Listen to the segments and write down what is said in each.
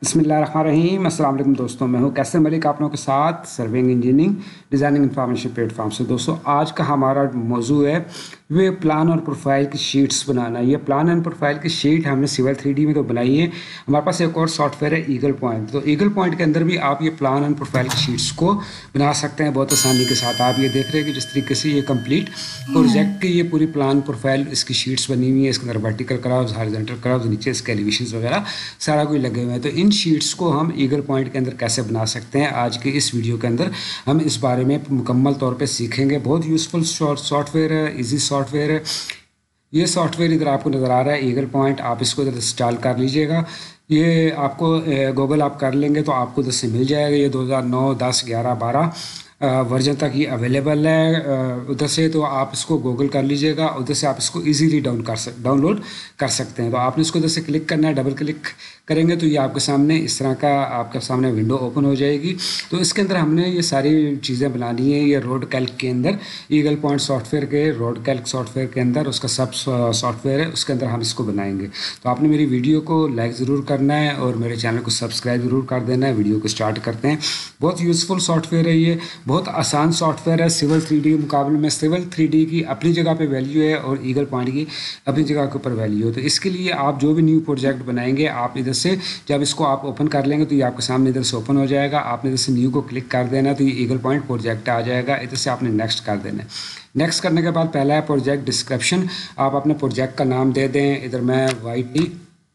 बिस्मिल्लाहिर्रहमानिर्रहीम। अस्सलाम वालेकुम दोस्तों, मैं हूं कैसर मलिक आप लोगों के साथ serving engineering designing information platform से। दोस्तों आज का हमारा मौजू है वे प्लान और प्रोफाइल की शीट्स बनाना। ये प्लान एंड प्रोफाइल की शीट हमने सिविल 3D में तो बनाई है। हमारे पास एक और सॉफ्टवेयर है ईगल पॉइंट। तो ईगल पॉइंट के अंदर भी आप ये प्लान एंड प्रोफाइल की शीट्स को बना सकते हैं बहुत आसानी के साथ। आप ये देख रहे हैं कि जिस तरीके से ये कंप्लीट प्रोजेक्ट की ये पूरी प्लान प्रोफाइल इसकी शीट्स बनी हुई है। इसके अंदर वर्टिकल कर्व्स, हॉरिजॉन्टल कर्व्स, नीचे इसके एलिवेशंस वगैरह सारा कुछ लगे हुए हैं। तो इन शीट्स को हम ईगल पॉइंट के अंदर कैसे बना सकते हैं, आज के इस वीडियो के अंदर हम इस बारे में मुकम्मल तौर पे सीखेंगे। बहुत यूज़फुल सॉफ्टवेयर है, इजी सॉफ्टवेयर है। ये सॉफ्टवेयर इधर आपको नज़र आ रहा है ईगल पॉइंट, आप इसको इधर इंस्टॉल कर लीजिएगा। ये आपको गूगल आप कर लेंगे तो आपको इधर से मिल जाएगा। ये 2009, 10, 11, 12 वर्जन तक ये अवेलेबल है उधर से। तो आप इसको गूगल कर लीजिएगा, उधर से आप इसको इजीली डाउनलोड कर सकते हैं। तो आपने इसको उधर से क्लिक करना है, डबल क्लिक करेंगे तो ये आपके सामने इस तरह का आपके सामने विंडो ओपन हो जाएगी। तो इसके अंदर हमने ये सारी चीज़ें बनानी है। ये रोड कैल्क के अंदर ईगल पॉइंट सॉफ्टवेयर के रोड कैल्क सॉफ्टवेयर के अंदर उसका सब सॉफ्टवेयर है, उसके अंदर हम इसको बनाएंगे। तो आपने मेरी वीडियो को लाइक ज़रूर करना है और मेरे चैनल को सब्सक्राइब ज़रूर कर देना है। वीडियो को स्टार्ट करते हैं। बहुत यूज़फुल सॉफ्टवेयर है, ये बहुत आसान सॉफ्टवेयर है। सिविल 3D के मुकाबले में सिविल 3D की अपनी जगह पे वैल्यू है और ईगल पॉइंट की अपनी जगह के ऊपर वैल्यू है। तो इसके लिए आप जो भी न्यू प्रोजेक्ट बनाएंगे, आप इधर से जब इसको आप ओपन कर लेंगे तो ये आपके सामने इधर से ओपन हो जाएगा। आपने इधर से न्यू को क्लिक कर देना तो ये ईगल पॉइंट प्रोजेक्ट आ जाएगा। इधर से आपने नेक्स्ट कर देना है। नेक्स्ट करने के बाद पहला है प्रोजेक्ट डिस्क्रिप्शन। आप अपने प्रोजेक्ट का नाम दे दें। इधर मैं YT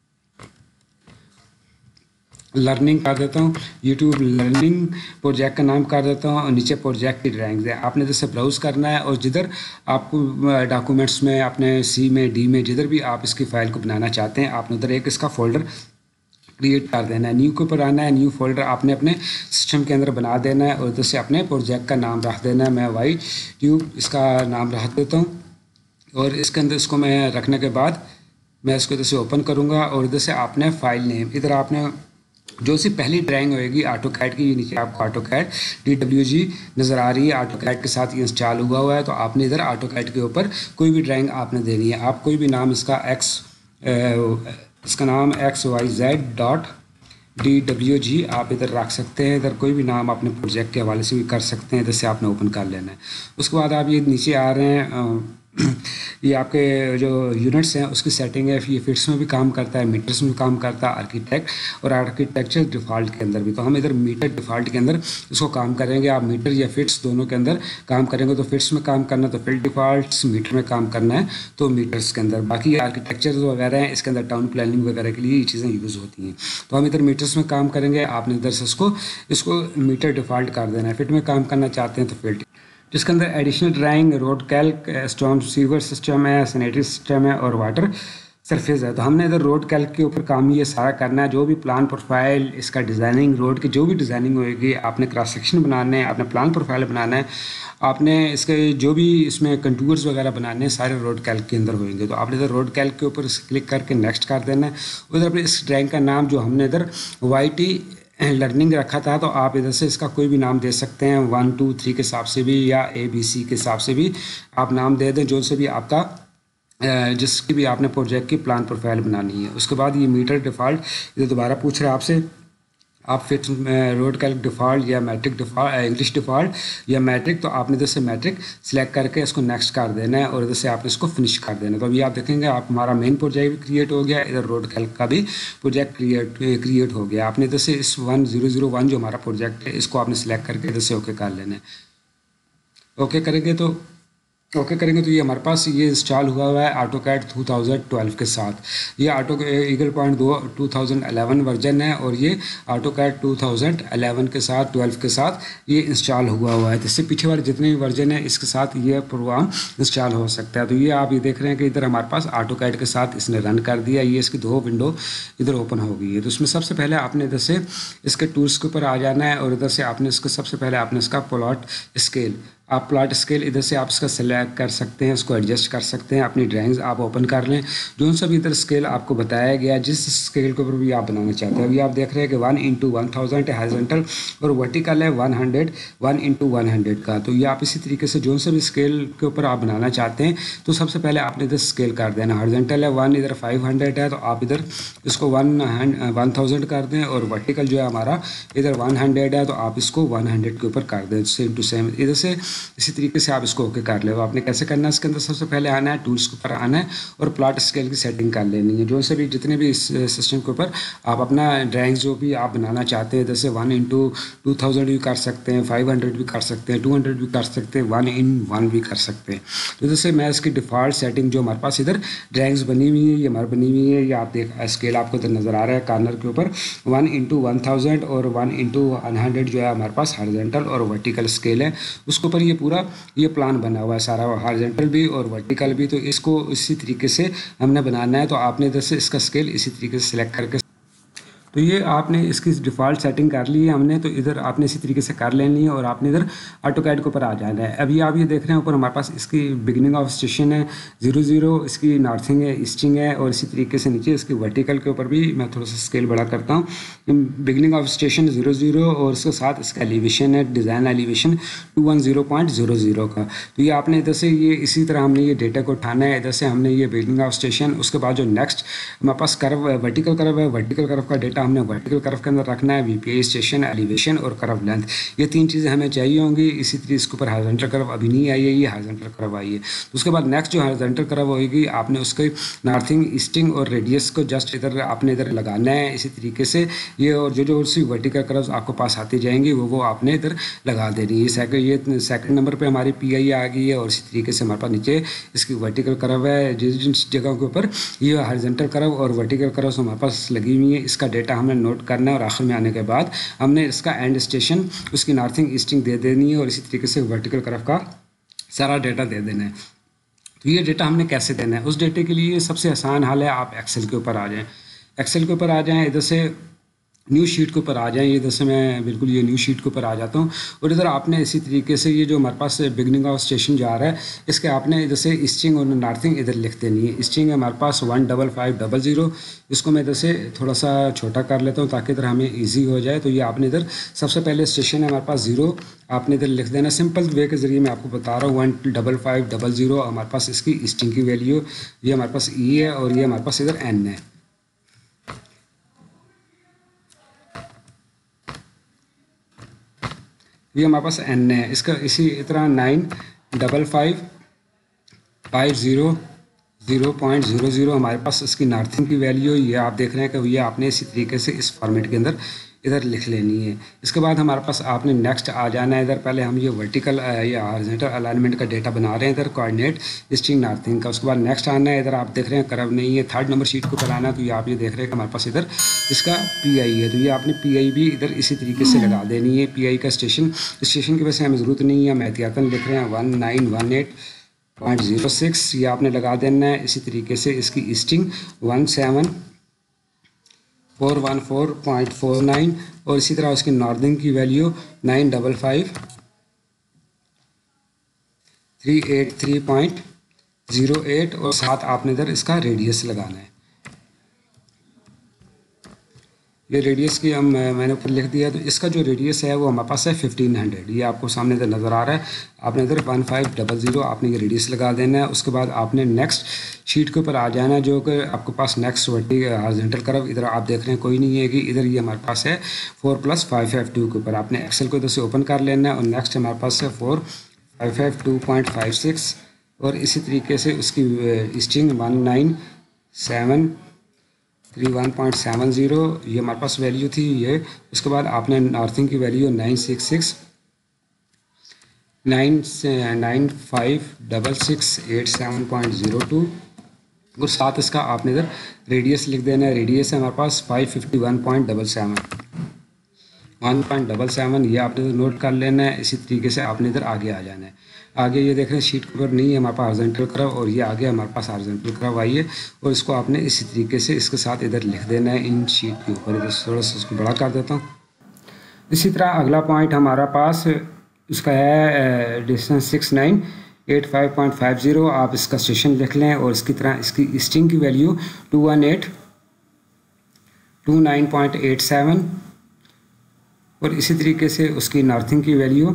लर्निंग कर देता हूँ, यूट्यूब लर्निंग प्रोजेक्ट का नाम कर देता हूँ और नीचे प्रोजेक्ट की ड्राइंग्स है। आपने जैसे ब्राउज़ करना है और जिधर आपको डॉक्यूमेंट्स में अपने C में D में जिधर भी आप इसकी फ़ाइल को बनाना चाहते हैं, आपने उधर एक इसका फ़ोल्डर क्रिएट कर देना है। न्यू के ऊपर आना है, न्यू फोल्डर आपने अपने सिस्टम के अंदर बना देना है और उधर से अपने प्रोजेक्ट का नाम रख देना है। मैं YTube इसका नाम रख देता हूँ और इसके अंदर इसको मैं रखने के बाद मैं इसको इधर से ओपन करूँगा और इधर से आपने फ़ाइल नेम इधर आपने जो सी पहली ड्राइंग होएगी AutoCAD की, नीचे आपको AutoCAD DWG नज़र आ रही है। AutoCAD के साथ ये इंस्टॉल हुआ है। तो आपने इधर AutoCAD के ऊपर कोई भी ड्राइंग आपने देनी है। आप कोई भी नाम इसका नाम XYZ.DWG आप इधर रख सकते हैं। इधर कोई भी नाम अपने प्रोजेक्ट के हवाले से भी कर सकते हैं। इधर से आपने ओपन कर लेना है। उसके बाद आप ये नीचे आ रहे हैं, ये आपके जो यूनिट्स हैं उसकी सेटिंग है। ये फिट्स में भी काम करता है, मीटर्स में भी काम करता है, आर्किटेक्ट और आर्किटेक्चर डिफ़ॉल्ट के अंदर भी। तो हम इधर मीटर डिफ़ॉल्ट के अंदर इसको काम करेंगे। आप मीटर या फिट्स दोनों के अंदर काम करेंगे तो फिट्स में काम करना तो फिट डिफ़ॉल्ट्स, मीटर में काम करना है तो मीटर्स के अंदर। बाकी आर्किटेक्चर वगैरह हैं इसके अंदर टाउन प्लानिंग वगैरह के लिए ये चीज़ें यूज़ होती हैं। तो हम इधर मीटर्स में काम करेंगे। आपने इधर से इसको मीटर डिफ़ॉल्ट कर देना है। फिट में काम करना चाहते हैं तो फिट, जिसके अंदर additional drawing, road calc, storm sewer system है, सैनिटरी सिस्टम है और वाटर सरफेस है। तो हमने इधर रोड कैल्क के ऊपर काम ये सारा करना है। जो भी प्लान प्रोफाइल, इसका डिज़ाइनिंग, रोड की जो भी डिज़ाइनिंग होएगी, आपने क्रॉस सेक्शन बनाने हैं, आपने प्लान प्रोफाइल बनाना है, आपने इसके जो भी इसमें कंटूर्स वगैरह बनाने हैं, सारे रोड कैल्क के अंदर होंगे। तो आपने इधर रोड कैल्क के ऊपर क्लिक करके नेक्स्ट कर देना है। उधर अपने इस ड्राइंग का नाम जो हमने इधर YT लर्निंग रखा था तो आप इधर से इसका कोई भी नाम दे सकते हैं। 1, 2, 3 के हिसाब से भी या ABC के हिसाब से भी आप नाम दे दें, जो से भी आपका जिसकी भी आपने प्रोजेक्ट की प्लान प्रोफाइल बनानी है। उसके बाद ये मीटर डिफ़ॉल्ट इधर दोबारा पूछ रहा है आपसे, आप फिट रोड कैल्क डिफ़ॉल्ट या मैट्रिक डिफ़ॉल्ट, इंग्लिश डिफ़ॉल्ट या मैट्रिक, तो आपने इधर से मैट्रिक सेलेक्ट करके इसको नेक्स्ट कर देना है और इधर से आपने इसको फिनिश कर देना है। तो अभी आप देखेंगे आप हमारा मेन प्रोजेक्ट भी क्रिएट हो गया, इधर रोड कैल्क का भी प्रोजेक्ट क्रिएट हो गया। आपने इधर से इस 1001 जो हमारा प्रोजेक्ट है इसको आपने सेलेक्ट करके इधर से ओके कर लेना है। ओके करेंगे तो ये हमारे पास ये इंस्टॉल हुआ है AutoCAD 2012 के साथ। ये ईगल पॉइंट 2011 वर्जन है और ये AutoCAD 2011 के साथ 12 के साथ ये इंस्टॉल हुआ है। इससे पीछे वाले जितने भी वर्जन है इसके साथ ये प्रोग्राम इंस्टॉल हो सकता है। तो ये आप ये देख रहे हैं कि इधर हमारे पास AutoCAD के साथ इसने रन कर दिया। ये इसकी 2 विंडो इधर ओपन हो गई है। तो उसमें सबसे पहले आपने इधर से इसके टूल्स के ऊपर आ जाना है और इधर से आपने इसको सबसे पहले आपने इसका प्लॉट स्केल आप प्लॉट स्केल इधर से आप इसका सेलेक्ट कर सकते हैं, इसको एडजस्ट कर सकते हैं, अपनी ड्राइंग्स आप ओपन कर लें। जो सा भी इधर स्केल आपको बताया गया, जिस स्केल के ऊपर भी आप बनाना चाहते हैं। अभी आप देख रहे हैं कि 1:1000 है हॉरिजॉन्टल और वर्टिकल है 100 1:100 का। तो ये आप इसी तरीके से जो सा भी स्केल के ऊपर आप बनाना चाहते हैं तो सबसे पहले आपने इधर स्केल कर देना। हॉरिजॉन्टल है 1, इधर 500 है तो आप इधर इसको 1000 कर दें, और वर्टिकल जो है हमारा इधर 100 है तो आप इसको 100 के ऊपर कर दें, सेम टू सेम इधर से इसी तरीके से आप इसको ओके कर ले। आपने कैसे करना है, इसके अंदर सबसे पहले आना है, टूल्स के ऊपर आना है और प्लॉट स्केल की सेटिंग कर लेनी है। जो से भी जितने भी इस सिस्टम के ऊपर आप अपना ड्राइंग जो भी आप बनाना चाहते हैं, जैसे 1:2000 भी कर सकते हैं, 500 भी कर सकते हैं, 200 भी कर सकते हैं, 1:1 भी कर सकते हैं। तो जैसे मैं इसकी डिफ़ॉल्ट सेटिंग जो हमारे पास इधर ड्राइंग्स बनी हुई है, ये हमारी बनी हुई है, ये आप देख स्केल आपको इधर नज़र आ रहा है कॉर्नर के ऊपर 1:1000 और 1:100 जो है हमारे पास हॉरिजॉन्टल और वर्टिकल स्केल है। उसके ऊपर ये पूरा ये प्लान बना हुआ है सारा, हॉरिजॉन्टल भी और वर्टिकल भी। तो इसको इसी तरीके से हमने बनाना है। तो आपने इधर से इसका स्केल इसी तरीके से सिलेक्ट करके, तो ये आपने इसकी डिफ़ॉल्ट सेटिंग कर ली है हमने, तो इधर आपने इसी तरीके से कर लेनी है और आपने इधर ऑटोकैड के ऊपर आ जाना है। अभी आप ये देख रहे हैं ऊपर हमारे पास इसकी बिगिनिंग ऑफ स्टेशन है 00, इसकी नॉर्थिंग है, ईस्टिंग है, और इसी तरीके से नीचे इसकी वर्टिकल के ऊपर भी मैं थोड़ा सा स्केल बड़ा करता हूँ। बिगिनिंग ऑफ स्टेशन 00 और उसके साथ इसका एलिवेशन है, डिज़ाइन एलिवेशन 210.00 का। तो ये आपने इधर से ये इसी तरह हमने ये डेटा को उठाना है। इधर से हमने ये बिगिनिंग ऑफ स्टेशन, उसके बाद जो नेक्स्ट हमारे पास कर्व वर्टिकल कर्व है, वर्टिकल कर्व का डेटा हमने वर्टिकल कर्व के अंदर रखना है, वीपीआई स्टेशन, एलिवेशन और कर्व लेंथ, ये 3 चीज़ें हमें चाहिए होंगी। इसी तरीके इसके ऊपर हॉरिजॉन्टल कर्व अभी नहीं आई है, ये हॉरिजॉन्टल कर्व आई है। तो उसके बाद नेक्स्ट जो हॉरिजॉन्टल कर्व होगी, आपने उसके नॉर्थिंग, ईस्टिंग और रेडियस को जस्ट इधर आपने इधर लगाना है इसी तरीके से। ये और जो सी वर्टिकल कर्व आपको पास आती जाएंगी वो आपने इधर लगा देनी है। ये सेकंड नंबर पे हमारी पीआई आ गई है, और इसी तरीके से हमारे पास नीचे इसकी वर्टिकल कर्व है। जिन जगहों के ऊपर ये हॉरिजॉन्टल कर्व और वर्टिकल कर्व हमारे पास लगी हुई है, इसका डेटा हमने नोट करना है, और आखिर में आने के बाद हमने इसका एंड स्टेशन, उसकी नॉर्थिंग, ईस्टिंग दे देनी है, और इसी तरीके से वर्टिकल कर्व का सारा डेटा दे देना है। तो ये डेटा हमने कैसे देना है, उस डेटे के लिए सबसे आसान हाल है, आप एक्सेल के ऊपर आ जाएं। एक्सेल के ऊपर आ जाएं, इधर से न्यू शीट के ऊपर आ जाएं। ये जैसे मैं बिल्कुल ये न्यू शीट के ऊपर आ जाता हूँ, और इधर आपने इसी तरीके से ये जो हमारे पास बिगनिंग ऑफ स्टेशन जा रहा है, इसके आपने इधर से ईस्टिंग और नॉर्थिंग इधर लिख देनी है। ईस्टिंग है हमारे पास 15500, इसको मैं इधर से थोड़ा सा छोटा कर लेता हूँ ताकि इधर हमें ईजी हो जाए। तो ये आपने इधर सबसे पहले स्टेशन है हमारे पास 0, आपने इधर लिख देना। सिंपल वे के ज़रिए मैं आपको बता रहा हूँ। 15500 हमारे पास इसकी ईस्टिंग की वैल्यू, ये हमारे पास ई है, और ये हमारे पास इधर एन है। ये हमारे पास एन है, इसका इसी तरह 95550.00 हमारे पास इसकी नॉर्थिंग की वैल्यू। ये आप देख रहे हैं कि ये आपने इसी तरीके से इस फॉर्मेट के अंदर इधर लिख लेनी है। इसके बाद हमारे पास आपने नेक्स्ट आ जाना है। इधर पहले हम ये वर्टिकल या हॉरिजॉन्टल अलाइनमेंट का डेटा बना रहे हैं, इधर कोऑर्डिनेट, ईस्टिंग, नॉर्थिंग का। उसके बाद नेक्स्ट आना है, इधर आप देख रहे हैं कर्व नहीं है, 3rd नंबर शीट को ऊपर आना है। तो ये आप ये देख रहे हैं कि हमारे पास इधर इसका पीआई है, तो ये आपने पीआई भी इधर इसी तरीके से लगा देनी है। पीआई का स्टेशन की वजह से हमें ज़रूरत नहीं है, हम एहतियातन लिख रहे हैं 1918.06, ये आपने लगा देना है। इसी तरीके से इसकी ईस्टिंग 17414.49, और इसी तरह उसकी नॉर्थिंग की वैल्यू 955383.08, और साथ आपने इधर इसका रेडियस लगाना है। ये रेडियस की हम मैंने ऊपर लिख दिया। तो इसका जो रेडियस है वो हमारे पास है 1500, ये आपको सामने इधर नज़र आ रहा है। आपने इधर 1500 आपने ये रेडियस लगा देना है। उसके बाद आपने नेक्स्ट शीट के ऊपर आ जाना है, जो कि आपके पास नेक्स्ट हॉरिजॉन्टल कर्व इधर आप देख रहे हैं कोई नहीं है कि इधर ये हमारे पास है 4+552 के ऊपर। आपने एक्सेल को इधर से ओपन कर लेना है, और नेक्स्ट हमारे पास है 4552.56, और इसी तरीके से उसकी ईस्टिंग 19731.70, ये हमारे पास वैल्यू थी ये। उसके बाद आपने नॉर्थिंग की वैल्यू 966956687.02, और साथ इसका आपने इधर रेडियस लिख देना है। रेडियस है हमारे पास 551.77, ये आपने नोट कर लेना है। इसी तरीके से आपने इधर आगे आ जाना है। आगे ये देख रहे हैं शीट के ऊपर नहीं है हमारे पास हॉरिजॉन्टल कर्व, और ये आगे हमारे पास हॉरिजॉन्टल कर्व आई है, और इसको आपने इसी तरीके से इसके साथ इधर लिख देना है इन शीट के ऊपर। इधर थोड़ा सा इसको बड़ा कर देता हूँ। इसी तरह अगला पॉइंट हमारा पास इसका है डिस्टेंस 6985.50। आप इसका स्टेशन लिख लें और इसकी तरह इसकी स्ट्रिंग की वैल्यू 21829.87 और इसी तरीके से उसकी नॉर्थिंग की वैल्यू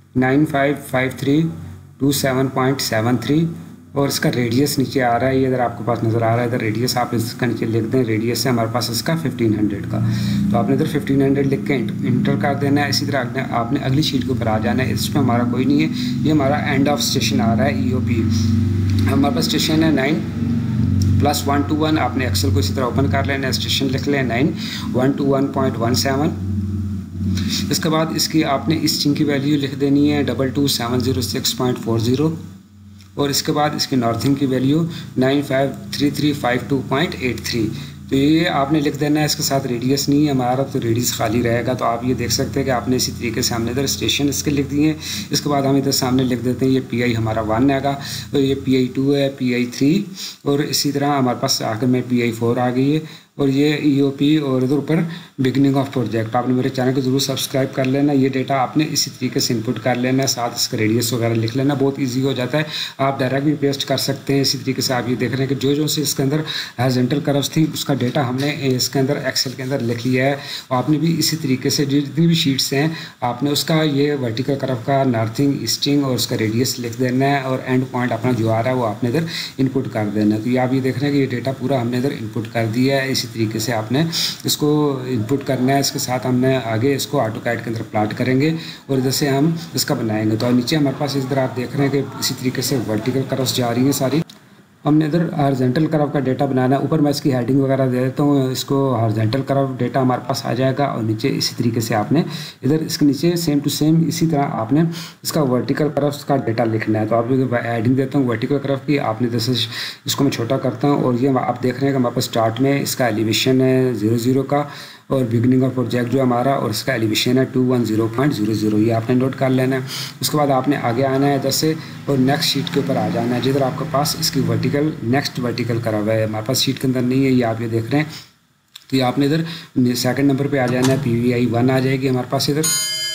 955327.73 और इसका रेडियस नीचे आ रहा है, ये इधर आपके पास नज़र आ रहा है, इधर रेडियस आप इसका नीचे लिख दें। रेडियस है हमारे पास इसका 1500 का, तो आपने इधर 1500 लिख के इंटर कर देना है। इसी तरह आपने अगली शीट के ऊपर आ जाना है। इसमें हमारा कोई नहीं है, ये हमारा एंड ऑफ स्टेशन आ रहा है EOP। हमारे पास स्टेशन है 9+121। आपने एक्सेल को इसी तरह ओपन कर लेना है, स्टेशन लिख लें 9121.17। इसके बाद इसकी आपने इस स्ट्रिंग की वैल्यू लिख देनी है 22706.40 और इसके बाद इसकी नॉर्थिंग की वैल्यू 953352.83। तो ये आपने लिख देना है। इसके साथ रेडियस नहीं है हमारा, तो रेडियस खाली रहेगा। तो आप ये देख सकते हैं कि आपने इसी तरीके से हमने इधर स्टेशन इसके लिख दिए हैं। इसके बाद हम इधर सामने लिख देते हैं ये PI हमारा 1 आएगा और ये PI 2 है, PI 3 और इसी तरह हमारे पास आखिर में PI 4 आ गई है और ये EOP और इधर ऊपर बिगनिंग ऑफ प्रोजेक्ट। आपने मेरे चैनल को ज़रूर सब्सक्राइब कर लेना। ये डेटा आपने इसी तरीके से इनपुट कर लेना है, साथ इसका रेडियस वगैरह लिख लेना, बहुत इजी हो जाता है। आप डायरेक्ट भी पेस्ट कर सकते हैं। इसी तरीके से आप ये देख रहे हैं कि जो से इसके अंदर हॉरिजॉन्टल कर्व्स थी उसका डेटा हमने इसके अंदर एक्सेल के अंदर लिख लिया है। और आपने भी इसी तरीके से जितनी भी शीट्स हैं आपने उसका ये वर्टिकल कर्व का नॉर्थिंग, ईस्टिंग और उसका रेडियस लिख देना है और एंड पॉइंट अपना जो आ रहा है वो आपने इधर इनपुट कर देना है। तो ये आप ये देख रहे हैं कि ये डेटा पूरा हमने इधर इनपुट कर दिया है। इसी तरीके से आपने इसको इनपुट करना है। इसके साथ हमने आगे इसको AutoCAD के अंदर प्लॉट करेंगे और इधर से हम इसका बनाएंगे। तो नीचे हमारे पास इधर आप देख रहे हैं कि इसी तरीके से वर्टिकल कर्व्स जा रही हैं सारी। हमने इधर हॉरिजॉन्टल कर्व का डेटा बनाना है। ऊपर मैं इसकी हेडिंग वगैरह दे देता हूँ, इसको हॉरिजॉन्टल कर्व डेटा हमारे पास आ जाएगा और नीचे इसी तरीके से आपने इधर इसके नीचे सेम टू सेम इसी तरह आपने इसका वर्टिकल कर्व का डेटा लिखना है। तो आप हेडिंग देता हूँ वर्टिकल कर्व की, आपने जैसे इसको मैं छोटा करता हूँ और ये आप देख रहे हैं कि हमारे पास स्टार्ट में इसका एलिवेशन है 00 का और बिगनिंग ऑफ प्रोजेक्ट जो हमारा और इसका एलिवेशन है 210.00। ये आपने नोट कर लेना है। उसके बाद आपने आगे आना है इधर से और नेक्स्ट शीट के ऊपर आ जाना है जिधर आपके पास इसकी नेक्स्ट वर्टिकल कर्व है। हमारे पास शीट के अंदर नहीं है, ये आप ये देख रहे हैं। तो ये आपने इधर सेकंड नंबर पे आ जाना है, PVI 1 आ जाएगी हमारे पास इधर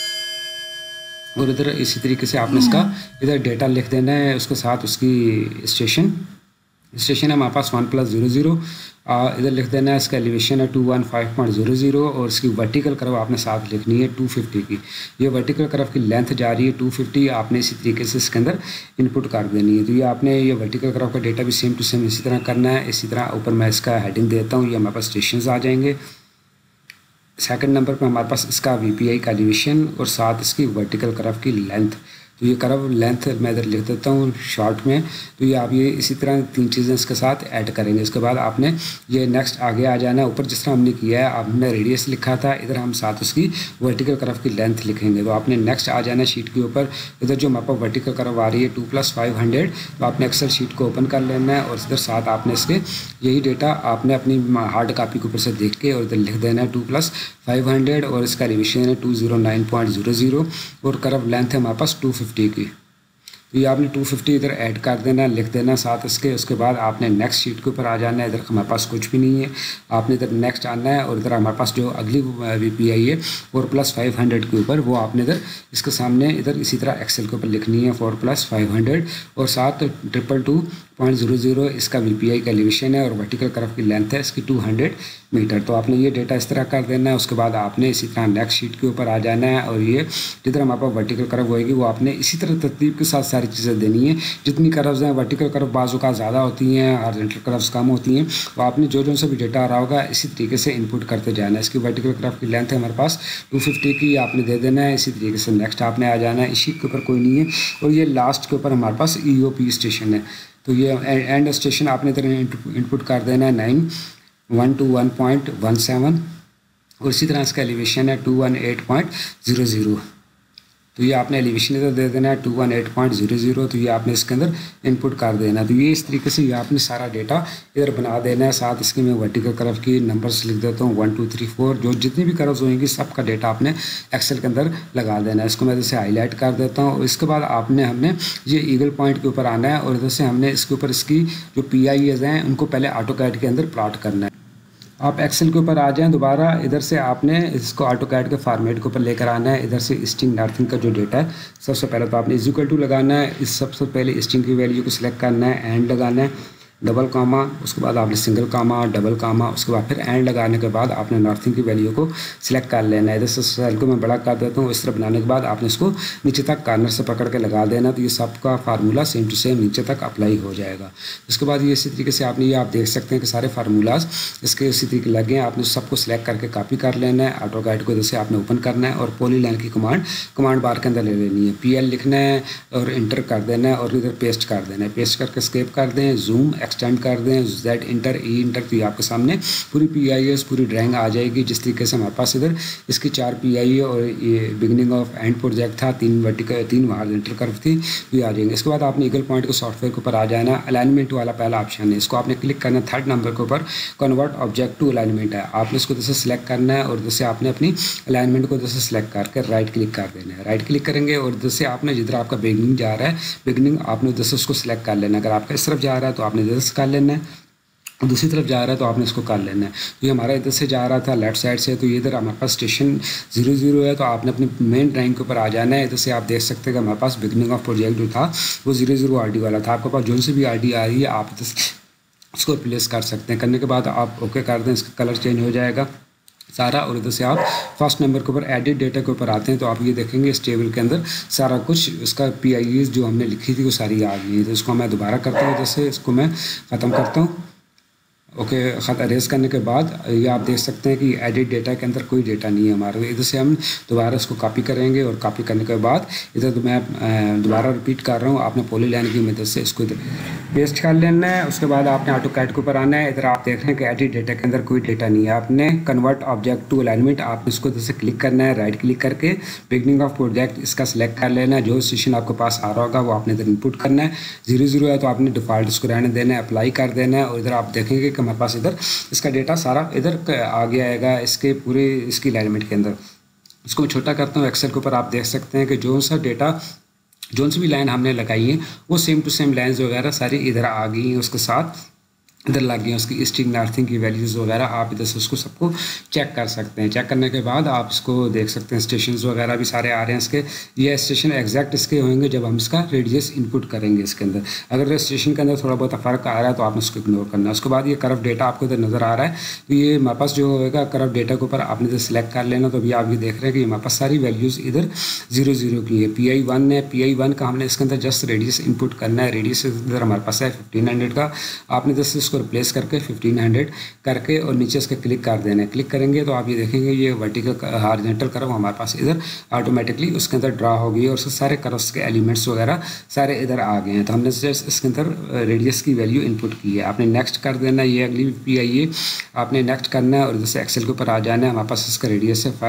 और इधर इसी तरीके से आपने इसका इधर डेटा लिख देना है। उसके साथ उसकी स्टेशन है हमारे पास 1+00। इधर लिख देना है इसका एलिवेशन है 215.00 और इसकी वर्टिकल कर्व आपने साथ लिखनी है 250 की। ये वर्टिकल कर्व की लेंथ जा रही है 250, आपने इसी तरीके से इसके अंदर इनपुट कर देनी है। तो ये आपने ये वर्टिकल कर्व का डेटा भी सेम टू सेम इसी तरह करना है। इसी तरह ऊपर मैं इसका हेडिंग देता हूँ, ये हमारे पास स्टेशन आ जाएंगे। सेकंड नंबर पर हमारे पास इसका VPI का एलिवेशन और साथ इसकी वर्टिकल कर्व की लेंथ। तो ये कर्व लेंथ मैं इधर लिख देता हूँ शॉर्ट में। तो ये आप ये इसी तरह 3 चीज़ें इसके साथ ऐड करेंगे। इसके बाद आपने ये नेक्स्ट आगे आ जाना है। ऊपर जिस तरह हमने किया है आपने रेडियस लिखा था, इधर हम साथ उसकी वर्टिकल कर्व की लेंथ लिखेंगे। तो आपने नेक्स्ट आ जाना है शीट के ऊपर। इधर जो हमारे पास वर्टिकल कर्व आ रही है 2+500, तो आपने एक्सेल शीट को ओपन कर लेना है और इधर साथ आपने इसके यही डेटा आपने अपनी हार्ड कापी के ऊपर से देख के और इधर लिख देना है 2+500 और इसका एलिवेशन है 209.00 और कर्व लेंथ है हमारे पास 250 की। तो ये आपने 250 इधर ऐड कर देना, लिख देना साथ इसके। उसके बाद आपने नेक्स्ट शीट के ऊपर आ जाना है। इधर हमारे पास कुछ भी नहीं है, आपने इधर नेक्स्ट आना है और इधर हमारे पास जो अगली VPI है 4+500 के ऊपर वो आपने इधर इसके सामने इधर इसी तरह एक्सेल के ऊपर लिखनी है 4+500 और साथ 222.00 इसका VPI का एलिवेशन है और वर्टिकल कर्व की लेंथ है इसकी 200 मीटर। तो आपने ये डेटा इस तरह कर देना है। उसके बाद आपने इसी तरह नेक्स्ट शीट के ऊपर आ जाना है और ये जिधर हमारे पास वर्टिकल कर्व होएगी वो आपने इसी तरह तरतीब के साथ सारी चीज़ें देनी है। जितनी कर्व्स हैं वर्टिकल कर्व बाजू का ज़्यादा होती हैं, हॉरिजॉन्टल कर्व्स कम होती हैं। तो आपने जो से भी डेटा आ रहा होगा इसी तरीके से इनपुट करते जाना है। इसकी वर्टिकल कर्व की लेंथ है हमारे पास 250 की, आपने दे देना है। इसी तरीके से नेक्स्ट आपने आ जाना है। इस शीट के ऊपर कोई नहीं है और ये लास्ट के ऊपर हमारे पास EOP स्टेशन है। तो ये एंड स्टेशन आपने इधर इनपुट कर देना है 9121.17 और इसी तरह इसका एलिवेशन है 218.00। तो ये आपने एलिवेशन इधर दे देना है 218.00। तो ये आपने इसके अंदर इनपुट कर देना। तो ये इस तरीके से ये आपने सारा डेटा इधर बना देना है। साथ इसके मैं वर्टिकल कर्व की नंबर्स लिख देता हूँ 1 2 3 4, जो जितनी भी कर्व्स होंगी सबका डेटा आपने एक्सेल के अंदर लगा देना है। इसको मैं इधर से हाईलाइट कर देता हूँ। इसके बाद हमने ये ईगल पॉइंट के ऊपर आना है और इधर से हमने इसके ऊपर इसकी जो PIs हैं उनको पहले AutoCAD के अंदर प्लॉट करना है। आप एक्सेल के ऊपर आ जाएं दोबारा, इधर से आपने इसको AutoCAD के फॉर्मेट के ऊपर लेकर आना है। इधर से स्ट्रिंग नॉर्थिंग का जो डेटा है सबसे पहले तो आपने इक्वल टू लगाना है, इस सबसे पहले स्ट्रिंग की वैल्यू को सिलेक्ट करना है, एंड लगाना है, डबल कामा, उसके बाद आपने सिंगल कामा, डबल कामा, उसके बाद फिर एंड लगाने के बाद आपने नॉर्थिंग की वैल्यू को सिलेक्ट कर लेना है। इधर से सेल को मैं बड़ा कर देता हूँ। इस तरह बनाने के बाद आपने इसको नीचे तक कॉर्नर से पकड़ के लगा देना, तो ये सबका फार्मूला सेम टू सेम नीचे तक अप्लाई हो जाएगा। उसके बाद ये इसी तरीके से आपने ये आप देख सकते हैं कि सारे फार्मूलाज इसके इसी तरीके लगे हैं। आपने सबको सिलेक्ट करके कॉपी कर लेना है, AutoCAD को इधर से आपने ओपन करना है और पॉलीलाइन की कमांड बार के अंदर ले लेनी है, PL लिखना है और इंटर कर देना है और इधर पेस्ट कर देना है। पेस्ट करके स्केप कर दें, जूम एक्सटेंड कर दें, Z इंटर, E इंटर, तो ये आपके सामने पूरी PIS पूरी ड्राइंग आ जाएगी। जिस तरीके से हमारे पास इधर इसकी 4 PI और ये बिगनिंग ऑफ एंड प्रोजेक्ट था, 3 वर्टिकल 3 हॉरिजॉन्टल कर्व थी, ये आ जाएंगे। इसके बाद आपने ईगल पॉइंट को सॉफ्टवेयर के ऊपर आ जाना, अलाइनमेंट वाला पहला ऑप्शन है, इसको आपने क्लिक करना है। 3rd नंबर के ऊपर कन्वर्ट ऑब्जेक्ट टू अलाइनमेंट है, आपने इसको जैसे सिलेक्ट करना है और जैसे आपने अपनी अलाइनमेंट को जैसे सिलेक्ट करके राइट क्लिक कर देना है। राइट क्लिक करेंगे और जैसे आपने जिधर आपका बिगनिंग जा रहा है, बिगनिंग आपने जैसे उसको सिलेक्ट कर लेना है। अगर आपका इस तरफ जा रहा है तो आपने जैसे कर लेना है, दूसरी तरफ जा रहा है तो आपने इसको कर लेना है। तो ये हमारा इधर से जा रहा था लेफ्ट साइड से, तो ये इधर हमारे पास स्टेशन 00 है, तो आपने अपनी मेन ड्राइंग के ऊपर आ जाना है। इधर से आप देख सकते हैं कि हमारे पास बिगनिंग ऑफ प्रोजेक्ट जो था वो 00 RD वाला था। आपके पास जो सी भी RD आ रही है आप इसको रिप्लेस कर सकते हैं। करने के बाद आप ओके कर दें, इसका कलर चेंज हो जाएगा सारा। और इधर से आप 1st नंबर के ऊपर एडिट डेटा के ऊपर आते हैं, तो आप ये देखेंगे इस टेबल के अंदर सारा कुछ उसका PIs जो हमने लिखी थी वो सारी आ गई है। तो इसको मैं दोबारा करता हूँ, जैसे इसको मैं ख़त्म करता हूँ। ओके, ख़त अरेज करने के बाद ये आप देख सकते हैं कि एडिट डेटा के अंदर कोई डेटा नहीं है हमारे। इधर से हम दोबारा इसको कॉपी करेंगे और कॉपी करने के बाद इधर तो मैं दोबारा रिपीट कर रहा हूँ, आपने पॉलीलाइन की मदद से इसको इधर पेस्ट कर लेना है। उसके बाद आपने AutoCAD के ऊपर आना है। इधर आप देख रहे हैं कि एडिट डेटा के अंदर कोई डेटा नहीं है। आपने कन्वर्ट ऑब्जेक्ट टू अलाइनमेंट, आपने इसको इधर से क्लिक करना है, राइट क्लिक करके बिगनिंग ऑफ प्रोजेक्ट इसका सिलेक्ट कर लेना है। जो सेशन आपके पास आ रहा होगा वो आपने इधर इनपुट करना है। 00 है तो आपने डिफ़ॉल्ट इसको रहने देना है, अप्लाई कर देना है। और इधर आप देखेंगे कि हमारे पास इधर इसका डेटा सारा इधर आगे आएगा इसके पूरे इसकी अलाइनमेंट के अंदर। इसको मैं छोटा करता हूँ। एक्सेल के ऊपर आप देख सकते हैं कि जो सा डेटा जो सी भी लाइन हमने लगाई है वो सेम टू सेम लाइन्स वगैरह सारी इधर आ गई हैं, उसके साथ इधर लग गई हैं। उसकी स्ट्रिंग नॉर्थिंग की वैल्यूज़ वगैरह आप इधर से उसको सबको चेक कर सकते हैं। चेक करने के बाद आप इसको देख सकते हैं स्टेशंस वगैरह भी सारे आ रहे हैं इसके। ये स्टेशन एग्जैक्ट इसके होंगे जब हम इसका रेडियस इनपुट करेंगे इसके अंदर। अगर स्टेशन के अंदर थोड़ा बहुत फ़र्क आ रहा है तो आपने उसको इग्नोर करना है। उसके बाद ये कर्व डेटा आपको इधर नज़र आ रहा है, तो ये हमारे पास जो होगा कर्व डेटा के ऊपर आपने इधर सेलेक्ट कर लेना। तो अभी आप ये देख रहे हैं कि हमारे पास सारी वैल्यूज़ इधर 00 की है। PI1 है, PI1 का हमने इसके अंदर जस्ट रेडियस इनपुट करना है। रेडियस इधर हमारे पास है 1500 का, आपने जस्ट इसको रिप्लेस करके 1500 करके और नीचे इसके क्लिक कर देना है। क्लिक करेंगे तो आप ये देखेंगे ये वर्टिकल हॉरिजॉन्टल कर्व हमारे पास इधर ऑटोमेटिकली उसके अंदर ड्रा हो गई है और सारे कर्व्स के एलिमेंट्स वगैरह सारे इधर आ गए हैं। तो हमने जस्ट इसके अंदर रेडियस की वैल्यू इनपुट की है। आपने नेक्स्ट कर देना है, ये अगली PI आपने नेक्स्ट करना है और जैसे एक्सेल के ऊपर आ जाना है। हमारे पास इसका रेडियस है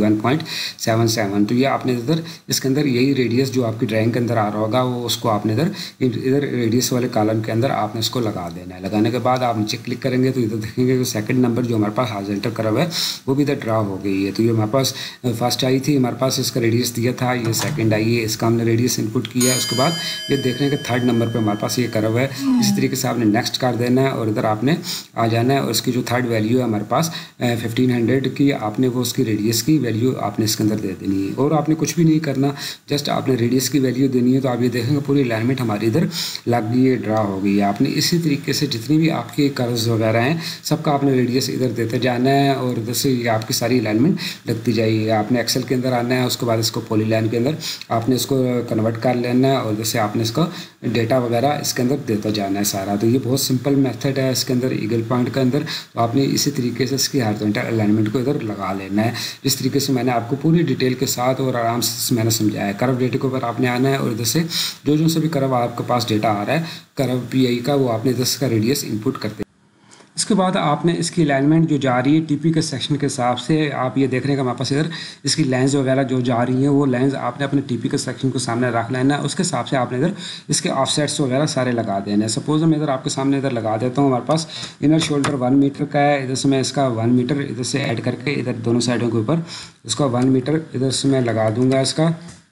551.77। तो ये आपने इधर इसके अंदर यही रेडियस जो आपकी ड्राइंग के अंदर आ रहा होगा वो उसको आपने इधर रेडियस वाले कॉलम के अंदर आपने इसको लगा देना है। लगाने के बाद आप नीचे क्लिक करेंगे तो इधर देखेंगे कि 2nd नंबर जो हमारे पास हॉरिजॉन्टल कर्व है वो भी इधर ड्रा हो गई है। तो ये हमारे पास फर्स्ट आई थी, हमारे पास इसका रेडियस दिया था, ये 2nd आई है, इसका हमने रेडियस इनपुट किया है। उसके बाद ये देख रहे हैं कि 3rd नंबर पे हमारे पास ये कर्व है। इसी तरीके से आपने नेक्स्ट कर देना है और इधर आपने आ जाना है और इसकी जो 3rd वैल्यू है हमारे पास 1500 की, आपने वो उसकी रेडियस की वैल्यू आपने इसके अंदर दे देनी है और आपने कुछ भी नहीं करना, जस्ट आपने रेडियस की वैल्यू देनी है। तो आप ये देखेंगे पूरी अलाइनमेंट हमारी इधर लग गई है, ड्रा हो गई है। आपने इसी तरीके से जितनी भी आपके कर्व्स वगैरह हैं सबका आपने रेडियस इधर देते जाना है और इधर से ये आपकी सारी अलाइनमेंट लगती जाएगी। आपने एक्सेल के अंदर आना है, उसके बाद इसको पॉलीलाइन के अंदर आपने इसको कन्वर्ट कर लेना है और जैसे आपने इसका डेटा वगैरह इसके अंदर देता जाना है सारा। तो ये बहुत सिंपल मेथड है इसके अंदर ईगल पॉइंट के अंदर। तो आपने इसी तरीके से इसकी हॉरिजॉन्टल अलाइनमेंट को इधर लगा लेना है, जिस तरीके से मैंने आपको पूरी डिटेल के साथ और आराम से मैंने समझाया। कर्व डेटा के ऊपर आपने आना है और इधर से जो से भी कर्व आपके पास डेटा आ रहा है कर्व PI का वो आपने इधर का रेडियस इनपुट करते। इसके बाद आपने इसकी अलाइनमेंट जो जा रही है TP के सेक्शन के हिसाब से, आप ये देख रहे हैं कि हमारे पास इधर इसकी लाइंस वगैरह जो जा रही हैं वो लाइंस आपने अपने TP के सेक्शन को सामने रख लेना है। उसके हिसाब से आपने इधर इसके ऑफसेट्स वगैरह सारे लगा देने हैं। सपोज मैं इधर आपके सामने इधर लगा देता हूँ, हमारे पास इनर शोल्डर 1 मीटर का है, इधर से मैं इसका 1 मीटर इधर से ऐड करके इधर दोनों साइडों के ऊपर इसका 1 मीटर इधर से मैं लगा दूँगा इसका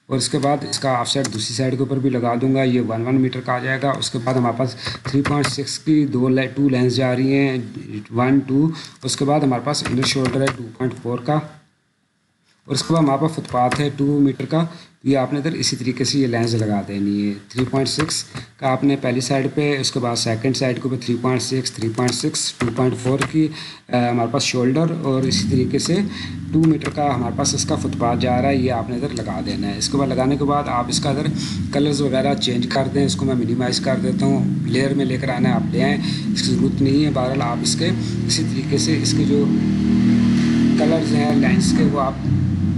और इसके बाद इसका ऑफ साइड दूसरी साइड के ऊपर भी लगा दूंगा, ये 1 मीटर का आ जाएगा। उसके बाद हमारे पास 3.6 की टू लेंस जा रही हैं, 1 2। उसके बाद हमारे पास इनर शोल्डर है 2.4 का, और उसके बाद हमारे पास फुटपाथ है 2 मीटर का। तो ये आपने इधर इसी तरीके से ये लेंस लगा देनी है 3.6 का आपने पहली साइड पे, उसके बाद सेकंड साइड के ऊपर 3.6 2.4 की हमारे पास शोल्डर, और इसी तरीके से 2 मीटर का हमारे पास इसका फुटपाथ जा रहा है, ये आपने इधर लगा देना है। इसके बाद लगाने के बाद आप इसका इधर कलर्स वगैरह चेंज कर दें। इसको मैं मिनिमाइज़ कर देता हूँ, लेयर में लेकर आना है, आप ले आएँ, इसकी ज़रूरत नहीं है। बहरहाल आप इसके इसी तरीके से इसके जो कलर्स हैं लाइन्स के, वो आप